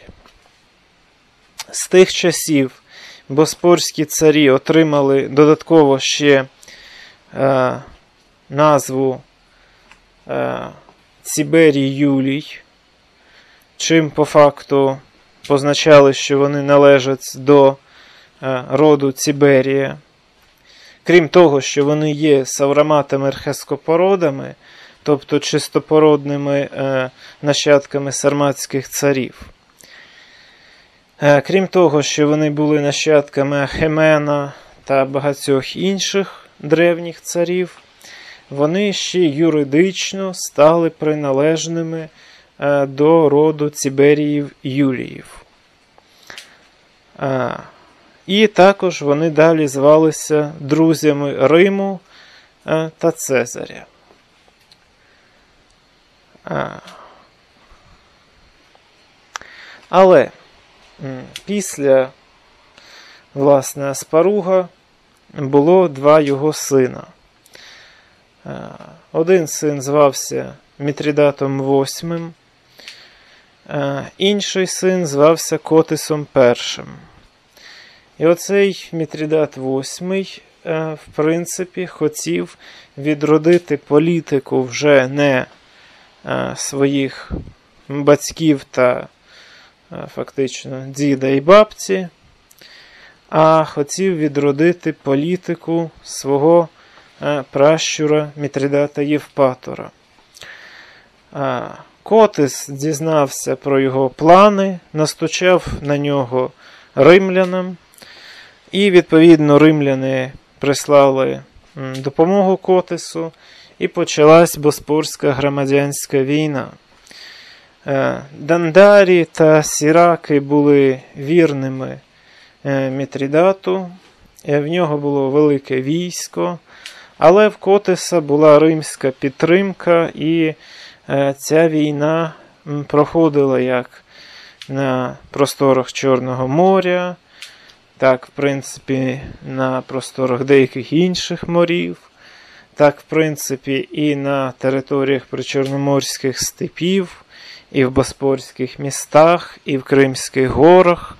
З тих часів боспорські царі отримали додатково ще е, назву е, Тіберій Юлій, чим по факту позначали, що вони належать до е, роду Тіберія. Крім того, що вони є савраматами-архескопородами, тобто чистопородними е, нащадками сарматських царів. Е, крім того, що вони були нащадками Ахемена та багатьох інших древніх царів, вони ще юридично стали приналежними е, до роду Тіберіїв Юліїв. Е, і також вони далі звалися друзями Риму е, та Цезаря. Але після, власне, Аспаруга було два його сина. Один син звався Мітридатом восьмим, інший син звався Котисом першим. І оцей Мітридат восьмий, в принципі, хотів відродити політику вже не своїх батьків та фактично діда і бабці, а хотів відродити політику свого пращура Мітридата Євпатора. Котис дізнався про його плани, настучав на нього римлянам, і, відповідно, римляни прислали допомогу Котису, і почалась Боспорська громадянська війна. Дандарі та Сіраки були вірними Мітридату, в нього було велике військо, але в Котиса була римська підтримка, і ця війна проходила як на просторах Чорного моря, так, в принципі, на просторах деяких інших морів, так, в принципі, і на територіях причорноморських степів, і в Боспорських містах, і в Кримських горах.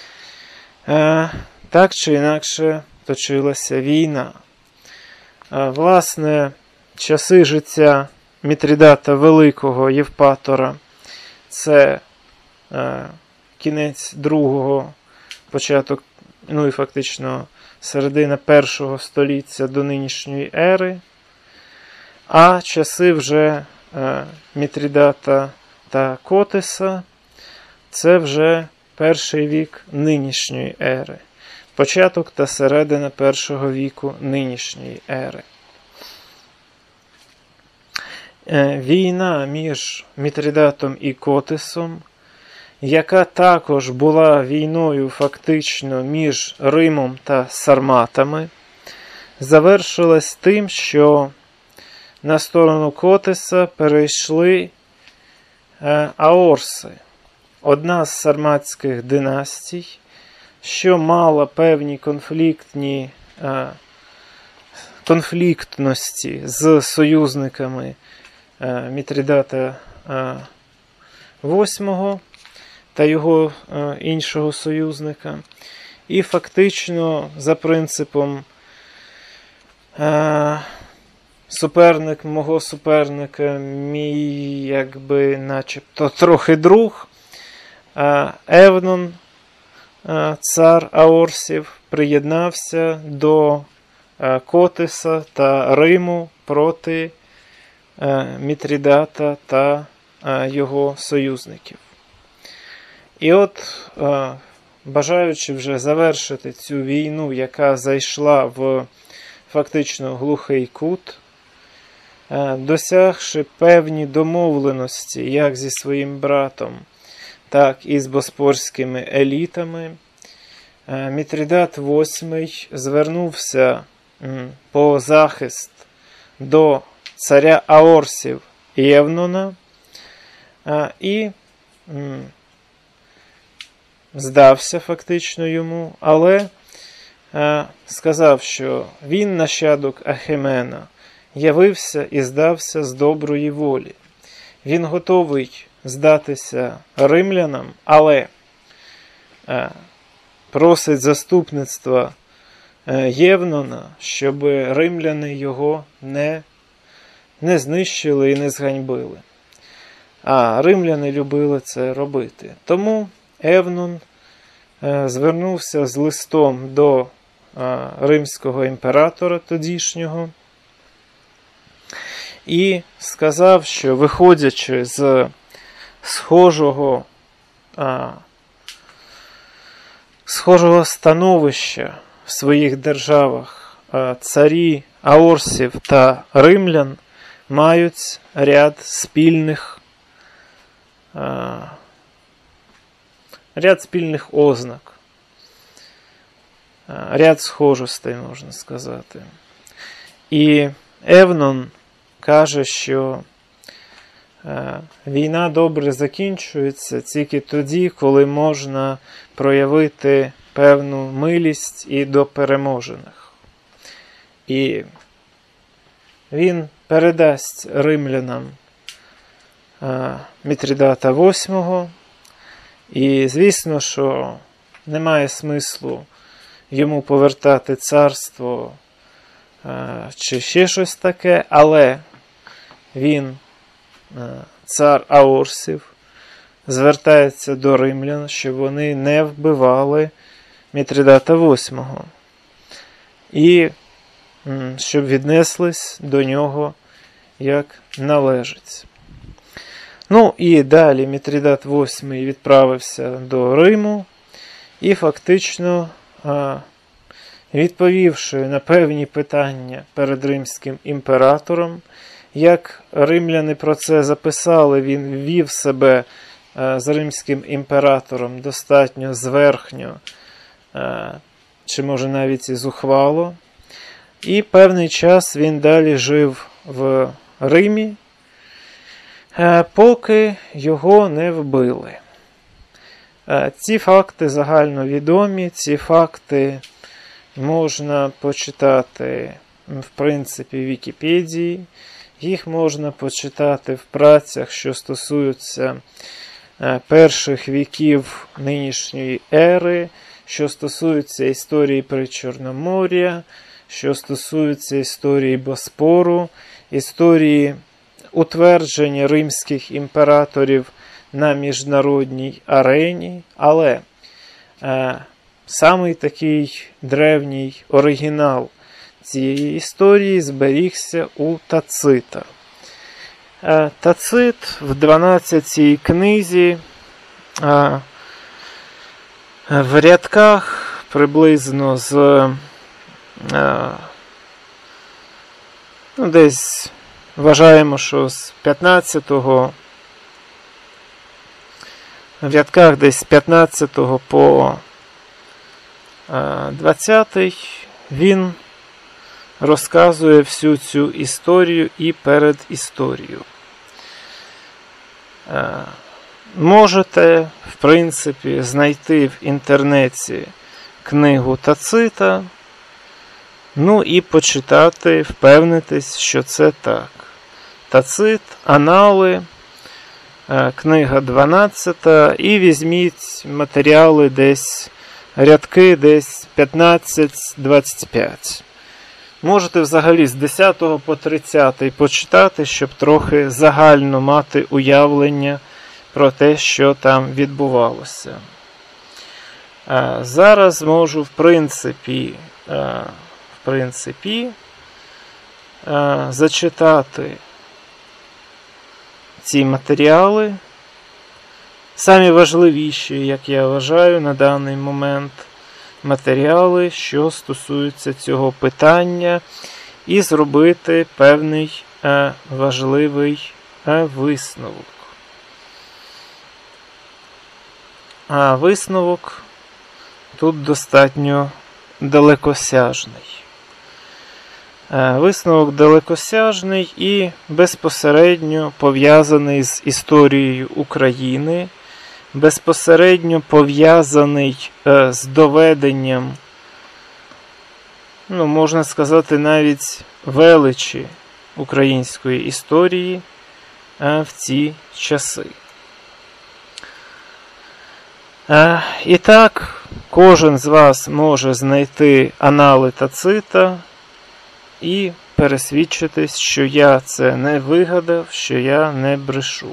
Так чи інакше точилася війна. Власне, часи життя Мітридата Великого Євпатора – це кінець другого, початок, ну і фактично середина першого століття до нинішньої ери, а часи вже е, Мітридата та Котиса – це вже перший вік нинішньої ери, початок та середина першого віку нинішньої ери. Е, війна між Мітридатом і Котисом, яка також була війною фактично між Римом та сарматами, завершилась тим, що на сторону Котиса перейшли аорси, одна з сарматських династій, що мала певні конфліктні конфліктності з союзниками Мітридата восьмого та його іншого союзника. І фактично за принципом суперник мого суперника, мій, якби, начебто, трохи друг, Евнон, цар аорсів, приєднався до Котиса та Риму проти Мітридата та його союзників. І от, бажаючи вже завершити цю війну, яка зайшла в фактично глухий кут, досягши певні домовленості як зі своїм братом, так і з боспорськими елітами, Мітридат восьмий звернувся по захист до царя аорсів Євнона і здався фактично йому, але сказав, що він, нащадок Ахемена, явився і здався з доброї волі. Він готовий здатися римлянам, але просить заступництва Євнона, щоб римляни його не, не знищили і не зганьбили. А римляни любили це робити. Тому Евнон звернувся з листом до римського імператора тодішнього і сказав, що, виходячи з схожого, а, схожого становища в своїх державах, а, царі аорсів та римлян мають ряд спільних, а, ряд спільних ознак, а, ряд схожостей, можна сказати. І Евнон каже, що е, війна добре закінчується тільки тоді, коли можна проявити певну милість і до переможених. І він передасть римлянам е, Мітридата восьмого, і звісно, що немає смислу йому повертати царство е, чи ще щось таке, але він, цар аорсів, звертається до римлян, щоб вони не вбивали Мітридата восьмого. І щоб віднеслись до нього як належить. Ну і далі Мітридат восьмий відправився до Риму і фактично, відповівши на певні питання перед римським імператором, як римляни про це записали, він вів себе з римським імператором достатньо зверхньо, чи може навіть і зухвало. І певний час він далі жив в Римі, поки його не вбили. Ці факти загальновідомі, ці факти можна почитати, в принципі, в Вікіпедії. Їх можна почитати в працях, що стосуються перших віків нинішньої ери, що стосуються історії Причорномор'я, що стосуються історії Боспору, історії утвердження римських імператорів на міжнародній арені. Але е, самий такий древній оригінал цієї історії зберігся у Тацита. Е, Тацит в дванадцятій книзі е, в рядках приблизно з е, ну, десь вважаємо, що з п'ятнадцятого в рядках десь з п'ятнадцятого по двадцятий він розказує всю цю історію і передісторію. Можете, в принципі, знайти в інтернеті книгу Тацита, ну і почитати, впевнитись, що це так. Тацит, Анали, книга дванадцята, і візьміть матеріали десь, рядки десь п'ятнадцять двадцять п'ять. Можете взагалі з десятого по тридцятий почитати, щоб трохи загально мати уявлення про те, що там відбувалося. Зараз можу, в принципі, в принципі, зачитати ці матеріали, самі важливіші, як я вважаю, на даний момент матеріали, що стосуються цього питання, і зробити певний е, важливий е, висновок. А висновок тут достатньо далекосяжний. Е, висновок далекосяжний і безпосередньо пов'язаний з історією України, безпосередньо пов'язаний е, з доведенням, ну, можна сказати, навіть величі української історії е, в ці часи. Е, і так, кожен з вас може знайти анали Тацита і пересвідчитись, що я це не вигадав, що я не брешу.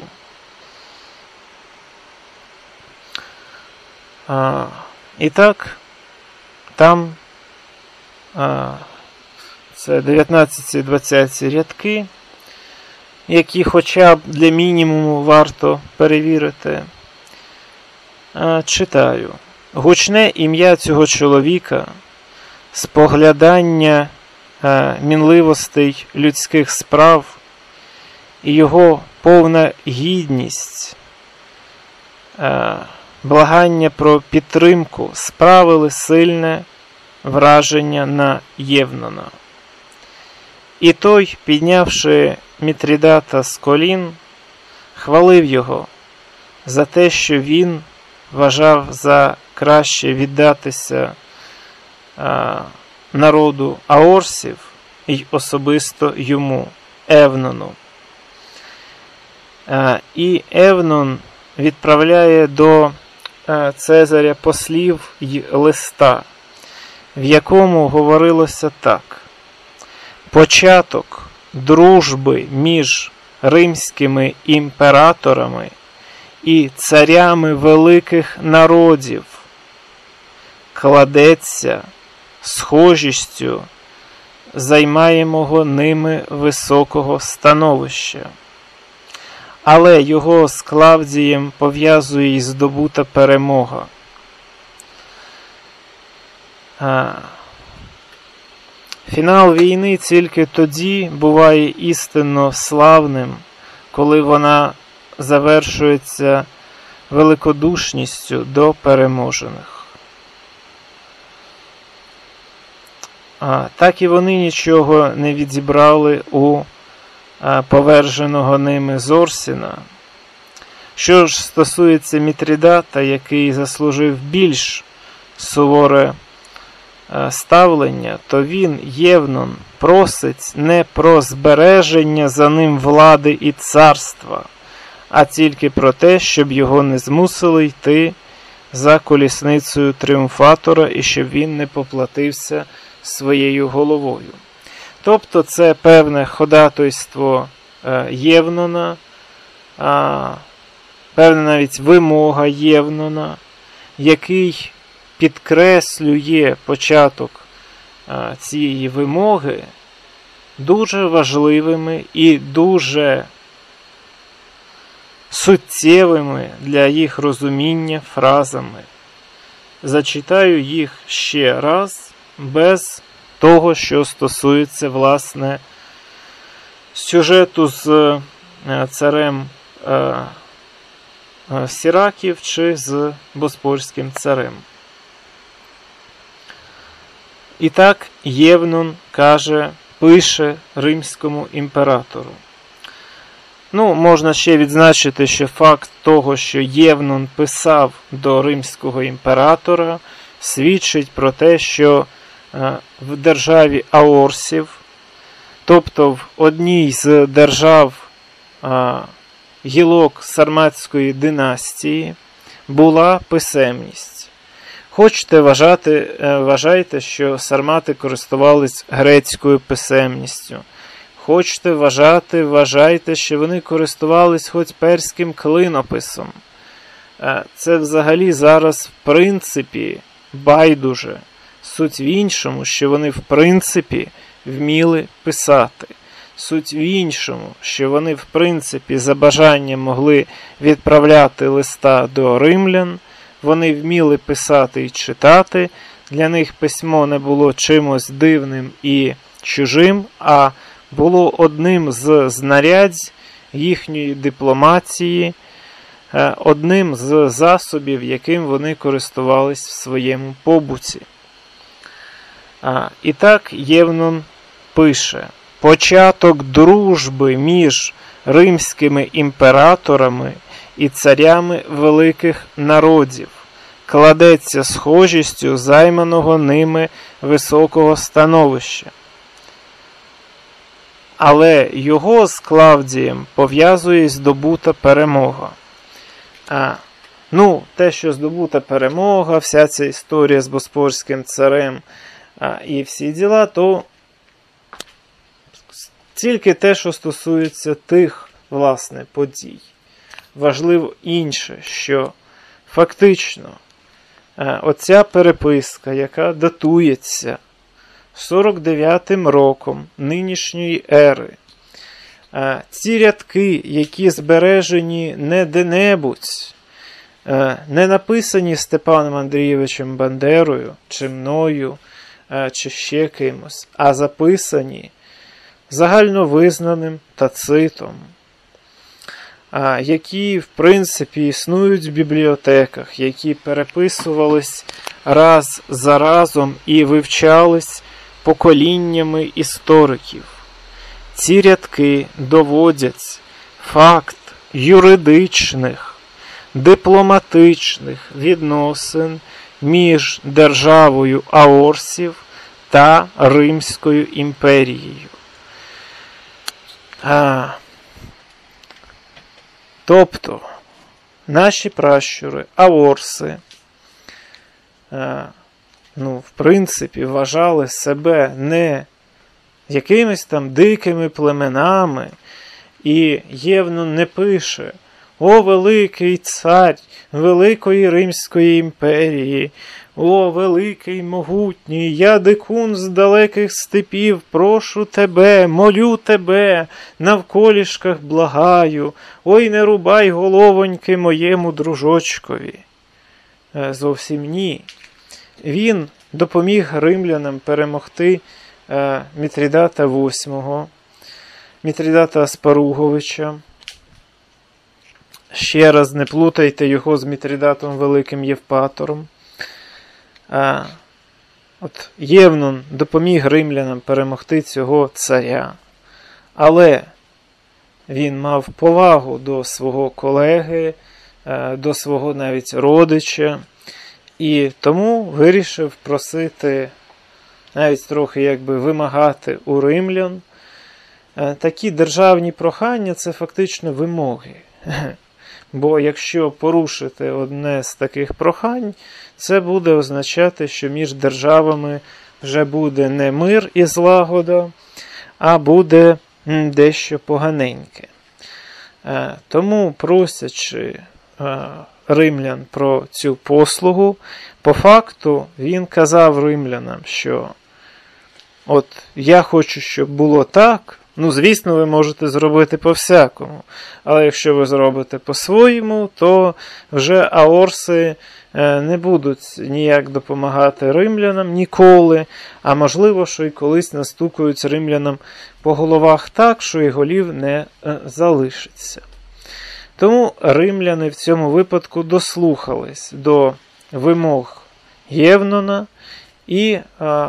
А, і так, там а, це дев'ятнадцять-двадцять рядки, які хоча б для мінімуму варто перевірити. А, читаю. Гучне ім'я цього чоловіка, споглядання а, мінливостей людських справ і його повна гідність, а, благання про підтримку справили сильне враження на Євнона. І той, піднявши Мітридата з колін, хвалив його за те, що він вважав за краще віддатися а, народу аорсів і особисто йому, Евнону. А, і Евнон відправляє до Цезаря послів й листа, в якому говорилося так: початок дружби між римськими імператорами і царями великих народів кладеться схожістю займаємого ними високого становища. Але його з Клавдієм пов'язує й здобута перемога. А, фінал війни тільки тоді буває істинно славним, коли вона завершується великодушністю до переможених. А, так і вони нічого не відібрали у поверженого ними Зорсіна. Що ж стосується Мітридата, який заслужив більш суворе ставлення, то він, Євнон, просить не про збереження за ним влади і царства, а тільки про те, щоб його не змусили йти за колісницею тріумфатора і щоб він не поплатився своєю головою. Тобто це певне ходатайство Євнона, певна навіть вимога Євнона, який підкреслює початок цієї вимоги дуже важливими і дуже суттєвими для їх розуміння фразами. Зачитаю їх ще раз, без того, що стосується, власне, сюжету з царем Сіраків чи з Боспорським царем. І так Євнун каже, пише римському імператору. Ну, можна ще відзначити, що факт того, що Євнун писав до римського імператора, свідчить про те, що в державі аорсів, тобто в одній з держав гілок Сарматської династії, була писемність. Хочете вважати, вважайте, що сармати користувались грецькою писемністю. Хочете вважати, вважайте, що вони користувались хоч перським клинописом. Це взагалі зараз в принципі байдуже. Суть в іншому, що вони в принципі вміли писати. Суть в іншому, що вони в принципі за бажанням могли відправляти листа до римлян, вони вміли писати і читати, для них письмо не було чимось дивним і чужим, а було одним з знарядь їхньої дипломатії, одним з засобів, яким вони користувались в своєму побуті. І так Євнун пише: «Початок дружби між римськими імператорами і царями великих народів кладеться схожістю займаного ними високого становища. Але його з Клавдієм пов'язує здобута перемога». А, ну, те, що здобута перемога, вся ця історія з Боспорським царем а, і всі діла, то тільки те, що стосується тих, власне, подій. Важливо інше, що фактично оця переписка, яка датується сорок дев'ятим роком нинішньої ери, ці рядки, які збережені не де-небудь, не написані Степаном Андрійовичем Бандерою, чи мною, чи ще кимось, а записані загальновизнаним Тацитом, які, в принципі, існують в бібліотеках, які переписувались раз за разом і вивчались поколіннями істориків. Ці рядки доводять факт юридичних, дипломатичних відносин між державою аорсів та Римською імперією. А, тобто, наші пращури, аорси, а, ну, в принципі, вважали себе не якимись там дикими племенами, і Євнун не пише: «О, великий цар Великої Римської імперії, о, великий могутній, я дикун з далеких степів, прошу тебе, молю тебе, навколішках благаю, ой, не рубай головоньки моєму дружочкові». Зовсім ні. Він допоміг римлянам перемогти е, Мітридата восьмого, Мітридата Аспаруговича. Ще раз не плутайте його з Мітридатом Великим Євпатором. А, от Євнун допоміг римлянам перемогти цього царя. Але він мав повагу до свого колеги, до свого навіть родича, і тому вирішив просити, навіть трохи якби вимагати у римлян. Такі державні прохання – це фактично вимоги. Бо якщо порушити одне з таких прохань, це буде означати, що між державами вже буде не мир і злагода, а буде дещо поганеньке. Тому, просячи римлян про цю послугу, по факту він казав римлянам, що от я хочу, щоб було так. Ну, звісно, ви можете зробити по-всякому, але якщо ви зробите по-своєму, то вже аорси не будуть ніяк допомагати римлянам ніколи, а можливо, що і колись настукають римлянам по головах так, що і голів не залишиться. Тому римляни в цьому випадку дослухались до вимог Євнона і а,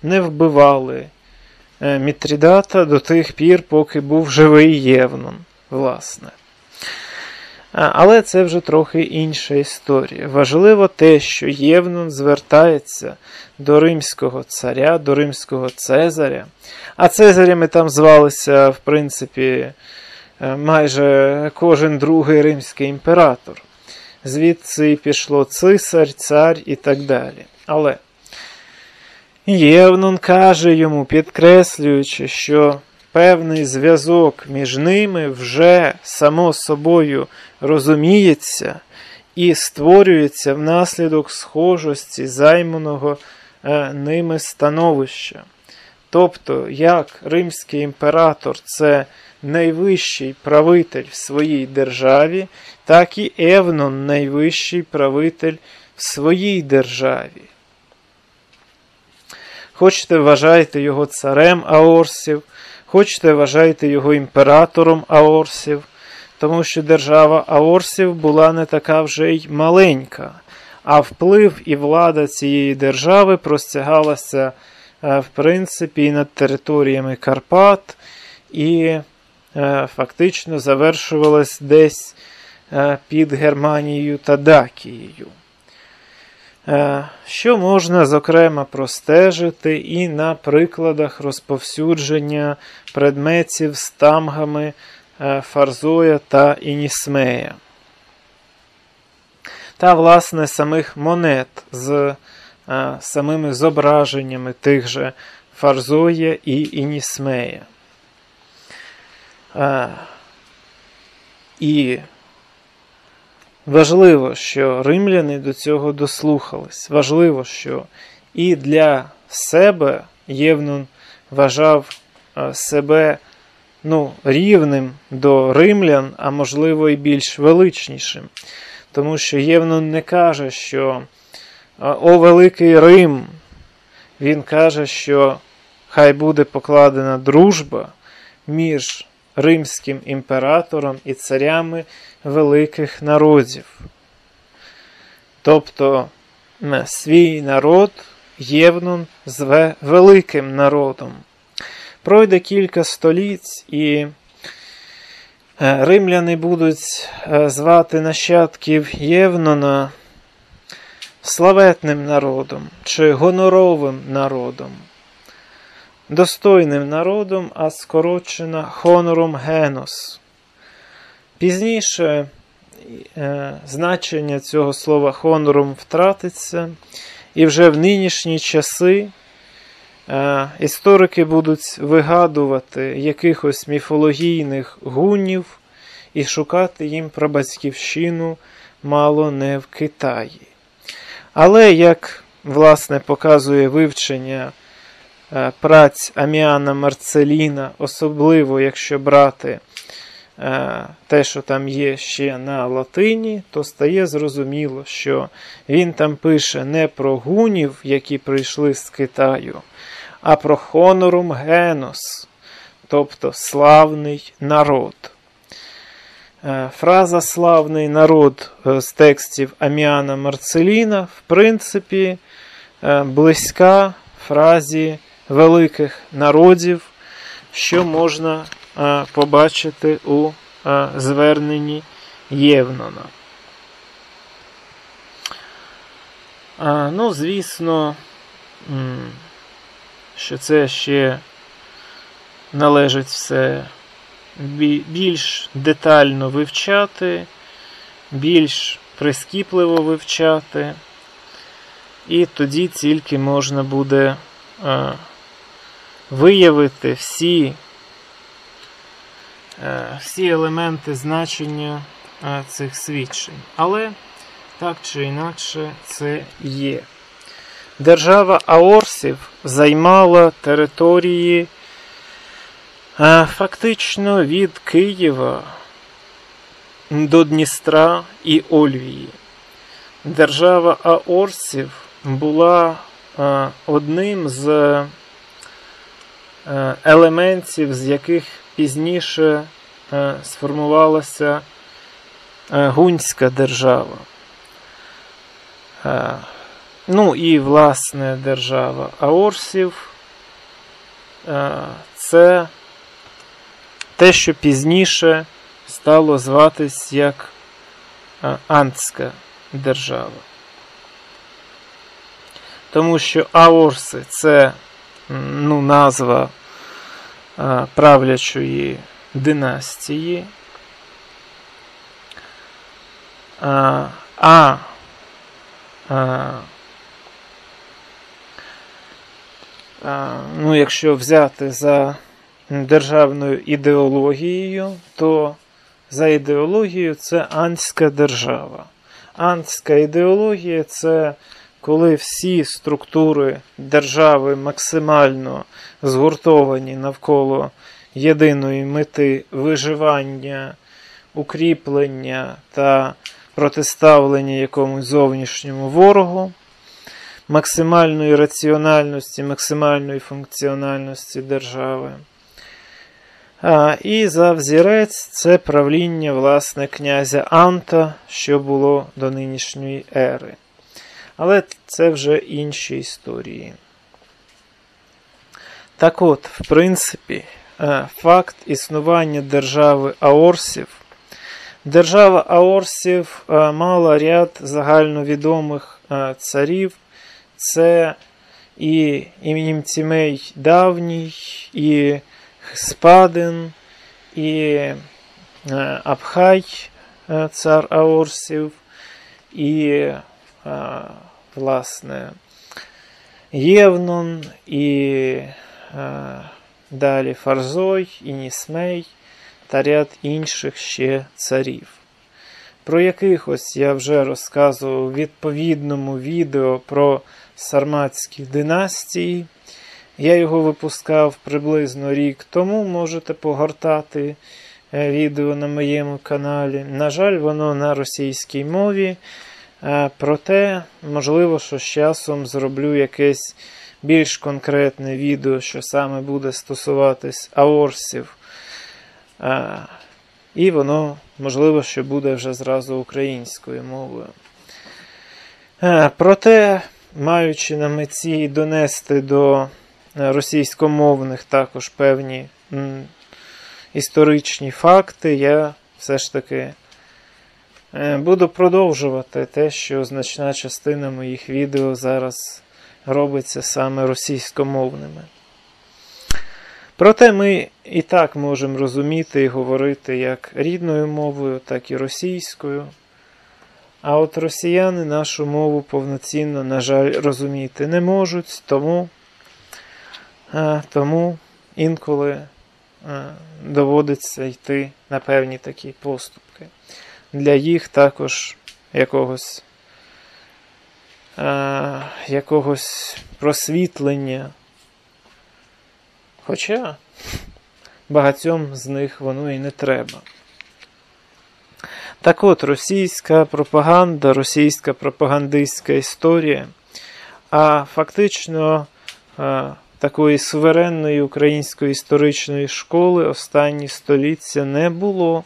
не вбивали Мітрідата до тих пір, поки був живий Євнон, власне. Але це вже трохи інша історія. Важливо те, що Євнон звертається до римського царя, до римського цезаря. А цезарями там звалися, в принципі, майже кожен другий римський імператор. Звідси пішло цисар, цар і так далі. Але Євнон каже йому, підкреслюючи, що певний зв'язок між ними вже само собою розуміється і створюється внаслідок схожості займаного е, ними становища. Тобто, як римський імператор – це найвищий правитель в своїй державі, так і Евнон – найвищий правитель в своїй державі. Хочете, вважайте його царем аорсів, хочете, вважайте його імператором аорсів, тому що держава аорсів була не така вже й маленька, а вплив і влада цієї держави простягалася, в принципі, і над територіями Карпат, і фактично завершувалась десь під Германією та Дакією. Що можна, зокрема, простежити і на прикладах розповсюдження предметів з тамгами Фарзоя та Інісмея. Та, власне, самих монет з а, самими зображеннями тих же Фарзоя і Інісмея. А, і важливо, що римляни до цього дослухались. Важливо, що і для себе Євнон вважав себе ну, рівним до римлян, а можливо і більш величнішим. Тому що Євнон не каже, що «О, великий Рим!» Він каже, що хай буде покладена дружба між римським імператором і царями великих народів. Тобто свій народ Євнон зве великим народом. Пройде кілька століть, і римляни будуть звати нащадків Євнона славетним народом чи гоноровим народом. Достойним народом, а скорочена хонором генос. Пізніше е, значення цього слова хонором втратиться, і вже в нинішні часи е, історики будуть вигадувати якихось міфологійних гунів і шукати їм прабатьківщину мало не в Китаї. Але, як, власне, показує вивчення праць Аміана Марцеліна, особливо якщо брати е, те, що там є ще на латині, то стає зрозуміло, що він там пише не про гунів, які прийшли з Китаю, а про хонорум генос, тобто славний народ. Е, фраза «славний народ» з текстів Аміана Марцеліна, в принципі, е, близька фразі великих народів, що можна а, побачити у а, зверненні Євнона. А, ну, звісно, що це ще належить все більш детально вивчати, більш прискіпливо вивчати, і тоді тільки можна буде а, виявити всі, всі елементи значення цих свідчень. Але, так чи інакше, це є. Держава аорсів займала території фактично від Києва до Дністра і Ольвії. Держава аорсів була одним з елементів, з яких пізніше сформувалася гунська держава. Ну і, власне, держава аорсів це те, що пізніше стало зватись як Андська держава. Тому що аорси – це ну, назва а, правлячої династії, а, а, а а, ну, якщо взяти за державною ідеологією, то за ідеологією це Андська держава. Андська ідеологія – це коли всі структури держави максимально згуртовані навколо єдиної мети виживання, укріплення та протиставлення якомусь зовнішньому ворогу, максимальної раціональності, максимальної функціональності держави. А, і за взірець це правління, власне, князя Анта, що було до нинішньої ери. Але це вже інші історії. Так от, в принципі, факт існування держави аорсів. Держава аорсів мала ряд загальновідомих царів. Це і Імнімцімей Давній, і Спаден, і Абхай, цар аорсів, і, власне, Євнон, і далі Фарзой, і Нісмей та ряд інших ще царів. Про якихось я вже розказував у відповідному відео про сарматські династії. Я його випускав приблизно рік тому, можете погортати відео на моєму каналі. На жаль, воно на російській мові, проте, можливо, що з часом зроблю якесь більш конкретне відео, що саме буде стосуватись аорсів. І воно, можливо, що буде вже зразу українською мовою. Проте, маючи на меті донести до російськомовних також певні м, історичні факти, я все ж таки е, буду продовжувати те, що значна частина моїх відео зараз робиться саме російськомовними. Проте ми і так можемо розуміти і говорити як рідною мовою, так і російською. А от росіяни нашу мову повноцінно, на жаль, розуміти не можуть, тому, а, тому інколи а, доводиться йти на певні такі поступки. Для їх також якогось, а, якогось просвітлення. Хоча багатьом з них воно і не треба. Так от, російська пропаганда, російська пропагандистська історія, а фактично такої суверенної української історичної школи останні століття не було.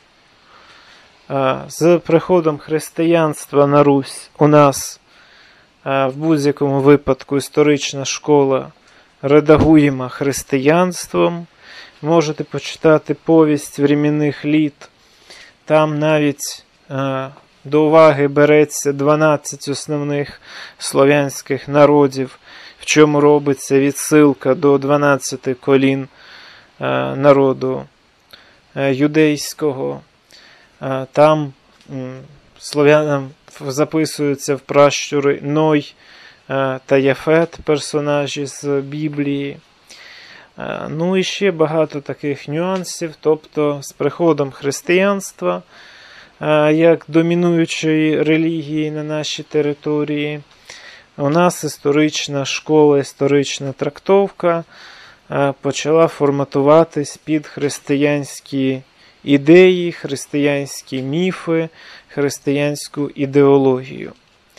З приходом християнства на Русь у нас в будь-якому випадку історична школа редагуєма християнством. Можете почитати повість временних літ. Там навіть е, до уваги береться дванадцять основних слов'янських народів, в чому робиться відсилка до дванадцяти колін е, народу е, юдейського. Е, там е, слов'янам записуються в пращури Ной е, та Яфет, персонажі з Біблії. Ну і ще багато таких нюансів, тобто з приходом християнства, як домінуючої релігії на нашій території, у нас історична школа, історична трактовка почала форматуватись під християнські ідеї, християнські міфи, християнську ідеологію.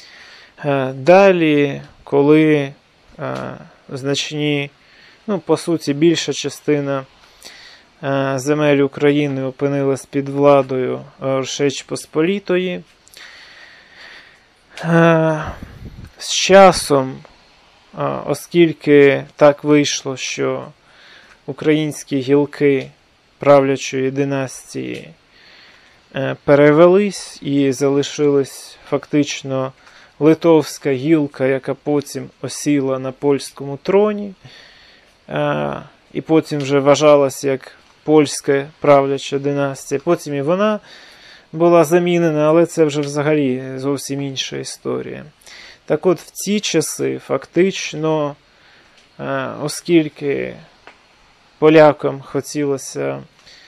Далі, коли значні Ну, по суті, більша частина е, земель України опинилась під владою Речі Посполітої. Е, з часом, е, оскільки так вийшло, що українські гілки правлячої династії перевелись і залишилась фактично литовська гілка, яка потім осіла на польському троні, і потім вже вважалась як польська правляча династія. Потім і вона була замінена, але це вже взагалі зовсім інша історія. Так от, в ці часи фактично, оскільки полякам хотілося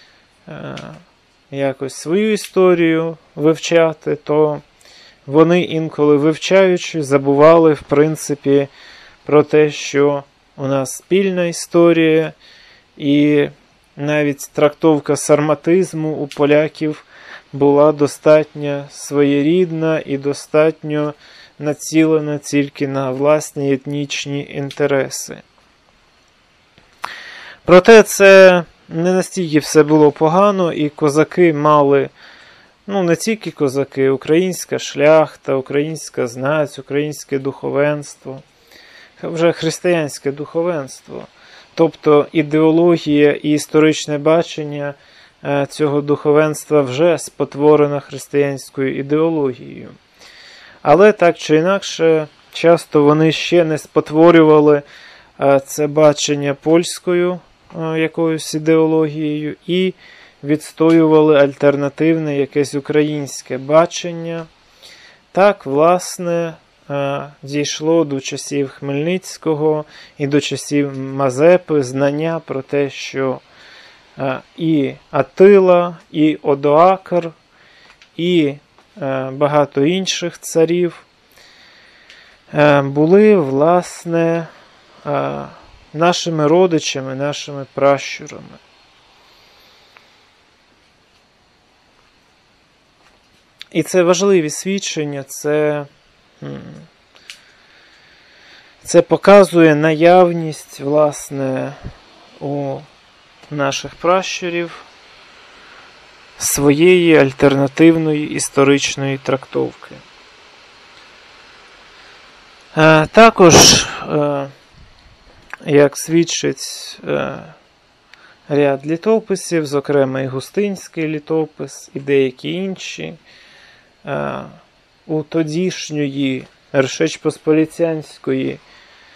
якось свою історію вивчати, то вони інколи вивчаючи забували, в принципі, про те, що у нас спільна історія, і навіть трактовка сарматизму у поляків була достатньо своєрідна і достатньо націлена тільки на власні етнічні інтереси. Проте це не настільки все було погано, і козаки мали, ну не тільки козаки, українська шляхта, українська знать, українське духовенство, вже християнське духовенство. Тобто ідеологія і історичне бачення цього духовенства вже спотворено християнською ідеологією. Але так чи інакше, часто вони ще не спотворювали це бачення польською якоюсь ідеологією і відстоювали альтернативне якесь українське бачення. Так, власне, дійшло до часів Хмельницького і до часів Мазепи знання про те, що і Атила, і Одоакр, і багато інших царів були, власне, нашими родичами, нашими пращурами. І це важливі свідчення, це, це показує наявність, власне, у наших пращурів своєї альтернативної історичної трактовки. Також, як свідчить ряд літописів, зокрема і Густинський літопис, і деякі інші, у тодішньої Речпосполітянської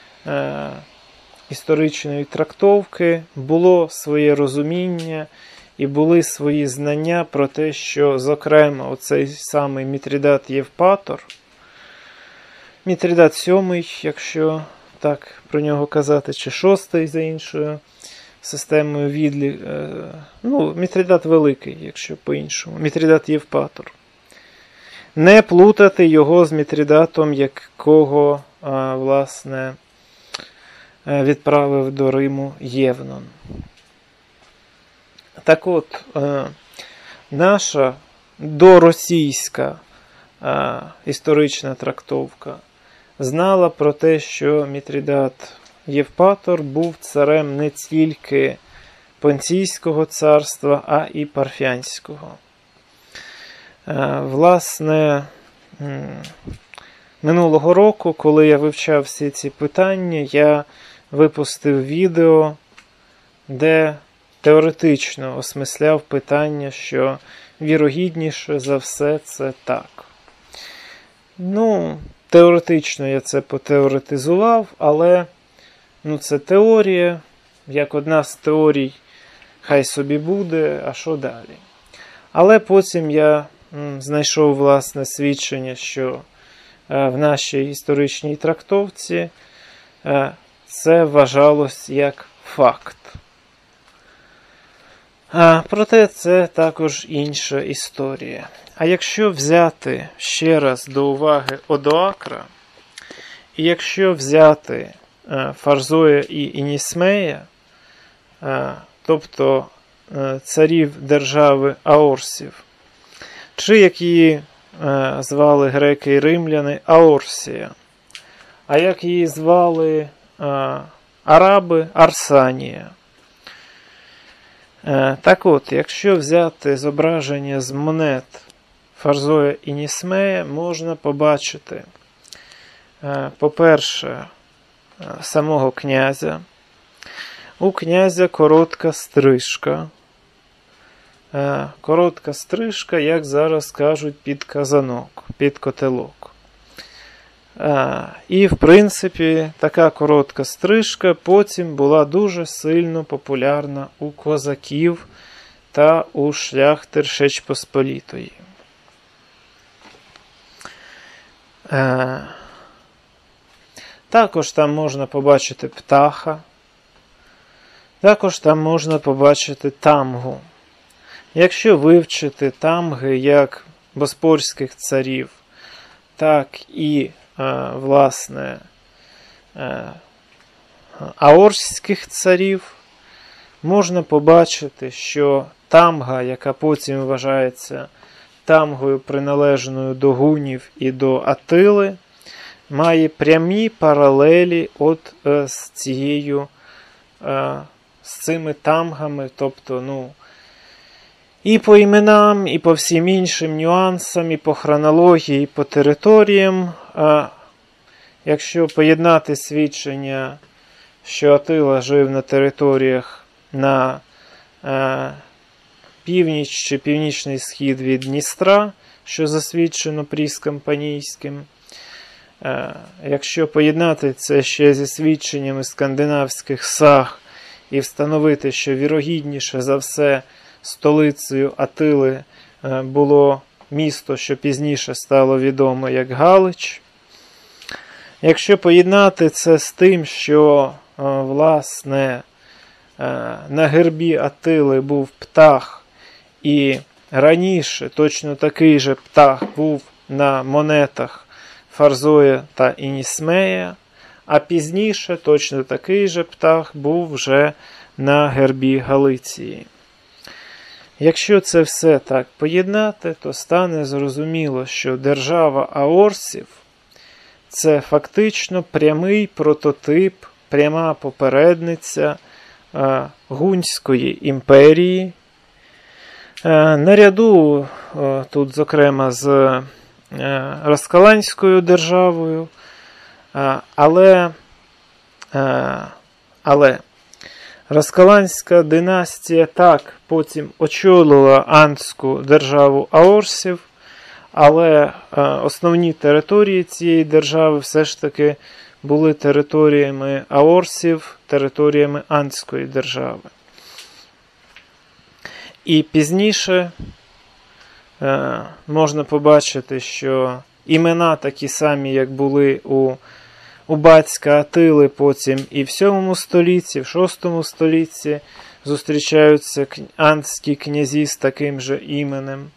історичної трактовки було своє розуміння і були свої знання про те, що, зокрема, оцей самий Мітридат Євпатор, Мітридат сьомий, якщо так про нього казати, чи шостий за іншою системою відлік, ну, Мітридат Великий, якщо по-іншому, Мітридат Євпатор. Не плутати його з Мітридатом, якого, власне, відправив до Риму Євнон. Так от, наша доросійська історична трактовка знала про те, що Мітридат Євпатор був царем не тільки Понтійського царства, а і Парфянського. Власне, минулого року, коли я вивчав всі ці питання, я випустив відео, де теоретично осмисляв питання, що вірогідніше за все це так. Ну, теоретично я це потеоретизував, але ну, це теорія, як одна з теорій, хай собі буде, а що далі. Але потім я м, знайшов, власне, свідчення, що е, в нашій історичній трактовці е, це вважалось як факт. А, проте це також інша історія. А якщо взяти ще раз до уваги Одоакра, і якщо взяти е, Фарзоя і Інісмея, е, тобто е, царів держави Аорсів, чи як її е, звали греки і римляни, Аорсія, а як її звали е, араби, Арсанія. Е, так от, якщо взяти зображення з монет Фарзоя і Нісмея, можна побачити, е, по-перше, самого князя. у князя коротка стрижка. Коротка стрижка, як зараз кажуть, під казанок, під котелок. І, в принципі, така коротка стрижка потім була дуже сильно популярна у козаків та у шляхти Речі Посполітої. Також там можна побачити птаха, також там можна побачити тамгу. Якщо вивчити тамги як боспорських царів, так і, власне, аорських царів, можна побачити, що тамга, яка потім вважається тамгою приналежною до гунів і до Атили, має прямі паралелі от е, з цією, е, з цими тамгами, тобто, ну, і по іменам, і по всім іншим нюансам, і по хронології, і по територіям. Е, якщо поєднати свідчення, що Атила жив на територіях на е, північ чи північний схід від Дністра, що засвідчено Пріском Панійським, якщо поєднати це ще зі свідченнями скандинавських саг і встановити, що вірогідніше за все столицею Атили було місто, що пізніше стало відомо як Галич, якщо поєднати це з тим, що, власне, на гербі Атили був птах, і раніше точно такий же птах був на монетах Фарзоя та Інісмея, а пізніше точно такий же птах був вже на гербі Галиції. Якщо це все так поєднати, то стане зрозуміло, що держава аорсів – це фактично прямий прототип, пряма попередниця е, Гунської імперії. Е, наряду е, тут, зокрема, з Раскаланською державою, але, але Раскаланська династія так потім очолила Андську державу аорсів, але основні території цієї держави все ж таки були територіями аорсів, територіями Андської держави. І пізніше можна побачити, що імена такі самі, як були у, у батька Атили, потім і в сьомому столітті, в шостому столітті зустрічаються андські князі з таким же іменем.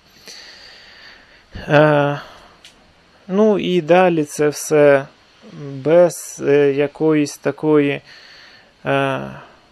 Е, ну і далі це все без е, якоїсь такої е,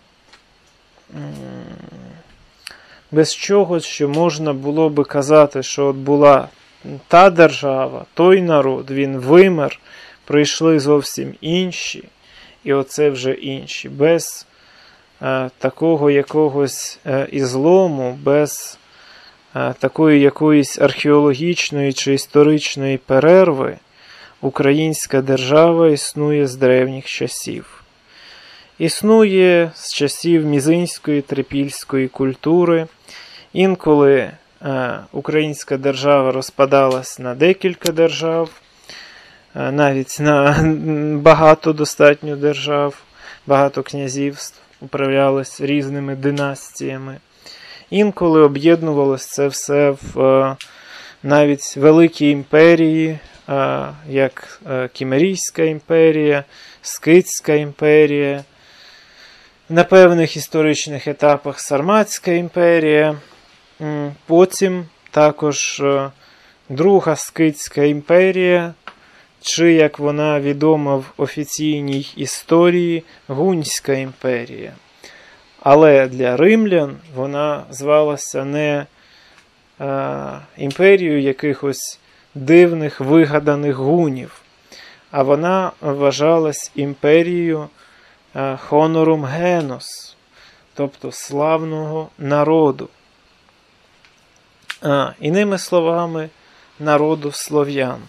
без чогось, що можна було би казати, що от була та держава, той народ, він вимер, прийшли зовсім інші, і оце вже інші. Без е, такого якогось е, ізлому, без е, такої якоїсь археологічної чи історичної перерви українська держава існує з древніх часів. Існує з часів мізинської трипільської культури. Інколи е, українська держава розпадалась на декілька держав, е, навіть на багато достатньо держав, багато князівств управлялось різними династіями. Інколи об'єднувалось це все в е, навіть великі імперії, е, як е, Кімерійська імперія, Скитська імперія, на певних історичних етапах Сарматська імперія, потім також Друга Скитська імперія, чи, як вона відома в офіційній історії, Гунська імперія. Але для римлян вона звалася не е, імперією якихось дивних вигаданих гунів, а вона вважалась імперією Хонорум Генос, тобто славного народу. А, іними словами, народу слов'ян.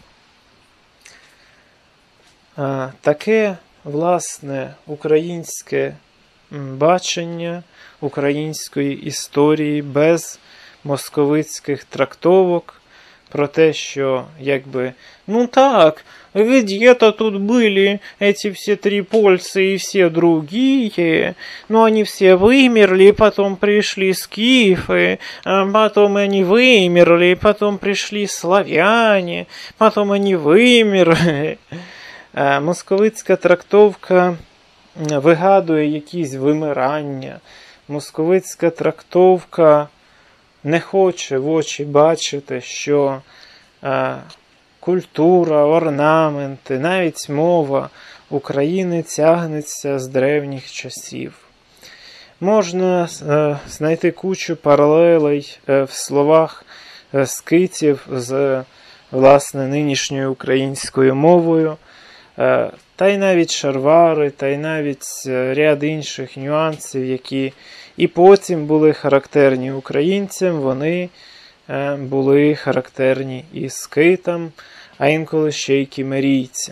А, таке, власне, українське бачення української історії, без московицьких трактовок про те, що, якби, ну так, где-то тут были эти все три польца и все другие, но они все вымерли, потом пришли скифы, а потом они вымерли, потом пришли славяне, потом они вымерли. Московицька трактовка вигадує якісь вимирання. Московицька трактовка не хоче в очі бачити, що е, культура, орнаменти, навіть мова України тягнеться з древніх часів. Можна е, знайти кучу паралелей е, в словах е, скитів з, власне, нинішньою українською мовою, е, та й навіть шарвари, та й навіть ряд інших нюансів, які і потім були характерні українцям, вони е, були характерні і скитам, а інколи ще й кімерійцям.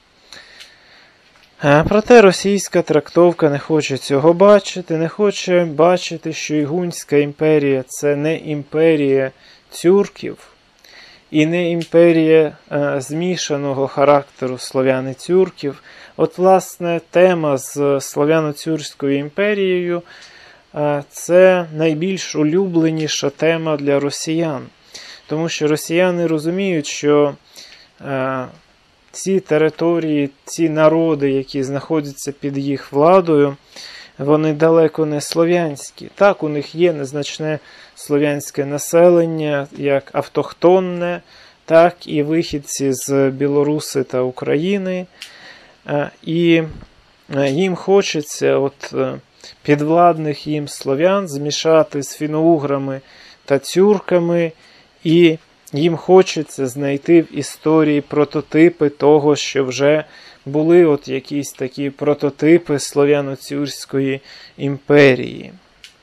Е, проте російська трактовка не хоче цього бачити, не хоче бачити, що Ігунська імперія – це не імперія тюрків, і не імперія е, змішаного характеру слов'яни-тюрків. От, власне, тема з Слов'яно-Тюркською імперією е, – це найбільш улюбленіша тема для росіян. Тому що росіяни розуміють, що е, ці території, ці народи, які знаходяться під їх владою, вони далеко не слов'янські. Так, у них є незначне слов'янське населення, як автохтонне, так і вихідці з Білоруси та України. І їм хочеться от підвладних їм слов'ян змішати з фіно-уграми та тюрками, і їм хочеться знайти в історії прототипи того, що вже були от якісь такі прототипи Слов'яно-Тюркської імперії.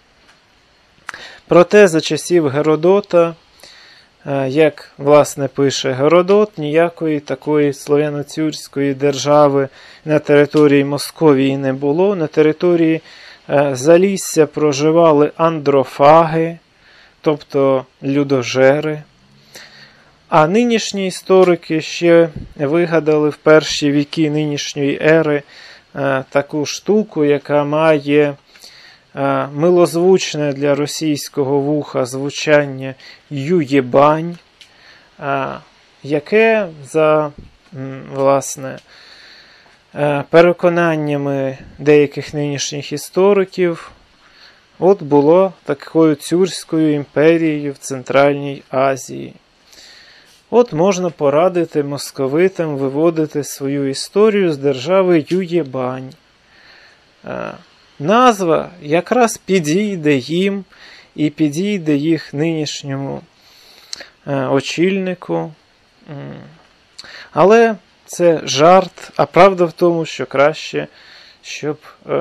Проте за часів Геродота, як, власне, пише Геродот, ніякої такої Слов'яно-Тюркської держави на території Московії не було. На території Залісся проживали андрофаги, тобто людожери. А нинішні історики ще вигадали в перші віки нинішньої ери е, таку штуку, яка має е, милозвучне для російського вуха звучання «юєбань», е, яке за, м, власне, е, переконаннями деяких нинішніх істориків от було такою тюркською імперією в Центральній Азії. От можна порадити московитам виводити свою історію з держави Юєбань. Назва якраз підійде їм і підійде їх нинішньому очільнику. Але це жарт, а правда в тому, що краще, щоб,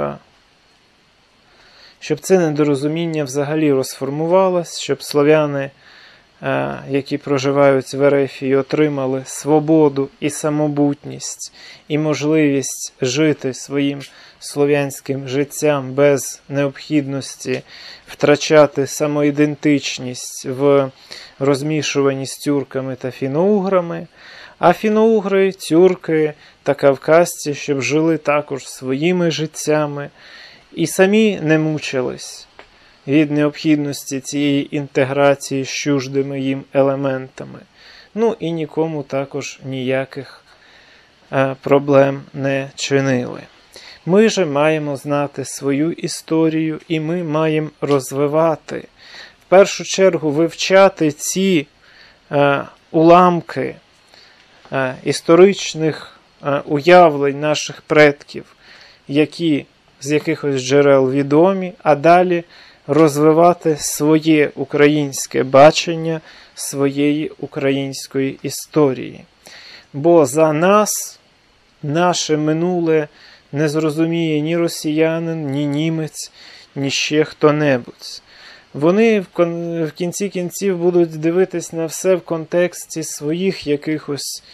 щоб це недорозуміння взагалі розформувалось, щоб слов'яни, які проживають в Ерефії, отримали свободу і самобутність, і можливість жити своїм слов'янським життям без необхідності втрачати самоідентичність в розмішуванні з тюрками та фіно-уграми, а фіно-угри, тюрки та кавказці, щоб жили також своїми життями і самі не мучились від необхідності цієї інтеграції з чуждими їм елементами. Ну і нікому також ніяких е, проблем не чинили. Ми же маємо знати свою історію, і ми маємо розвивати, в першу чергу вивчати ці е, уламки е, історичних е, уявлень наших предків, які з якихось джерел відомі, а далі розвивати своє українське бачення своєї української історії. Бо за нас наше минуле не зрозуміє ні росіянин, ні німець, ні ще хто-небудь. Вони в кінці кінців будуть дивитись на все в контексті своїх якихось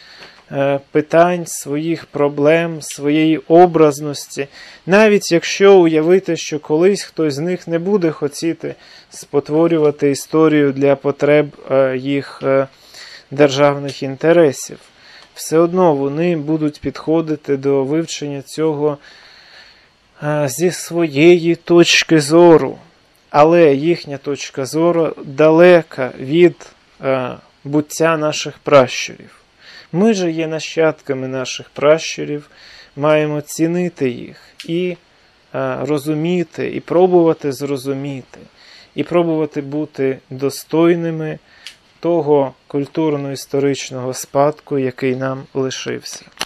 питань, своїх проблем, своєї образності. Навіть якщо уявити, що колись хтось з них не буде хотіти спотворювати історію для потреб їх державних інтересів, все одно вони будуть підходити до вивчення цього зі своєї точки зору. Але їхня точка зору далека від буття наших пращурів. Ми же є нащадками наших пращурів, маємо цінити їх і розуміти, і пробувати зрозуміти, і пробувати бути достойними того культурно-історичного спадку, який нам лишився.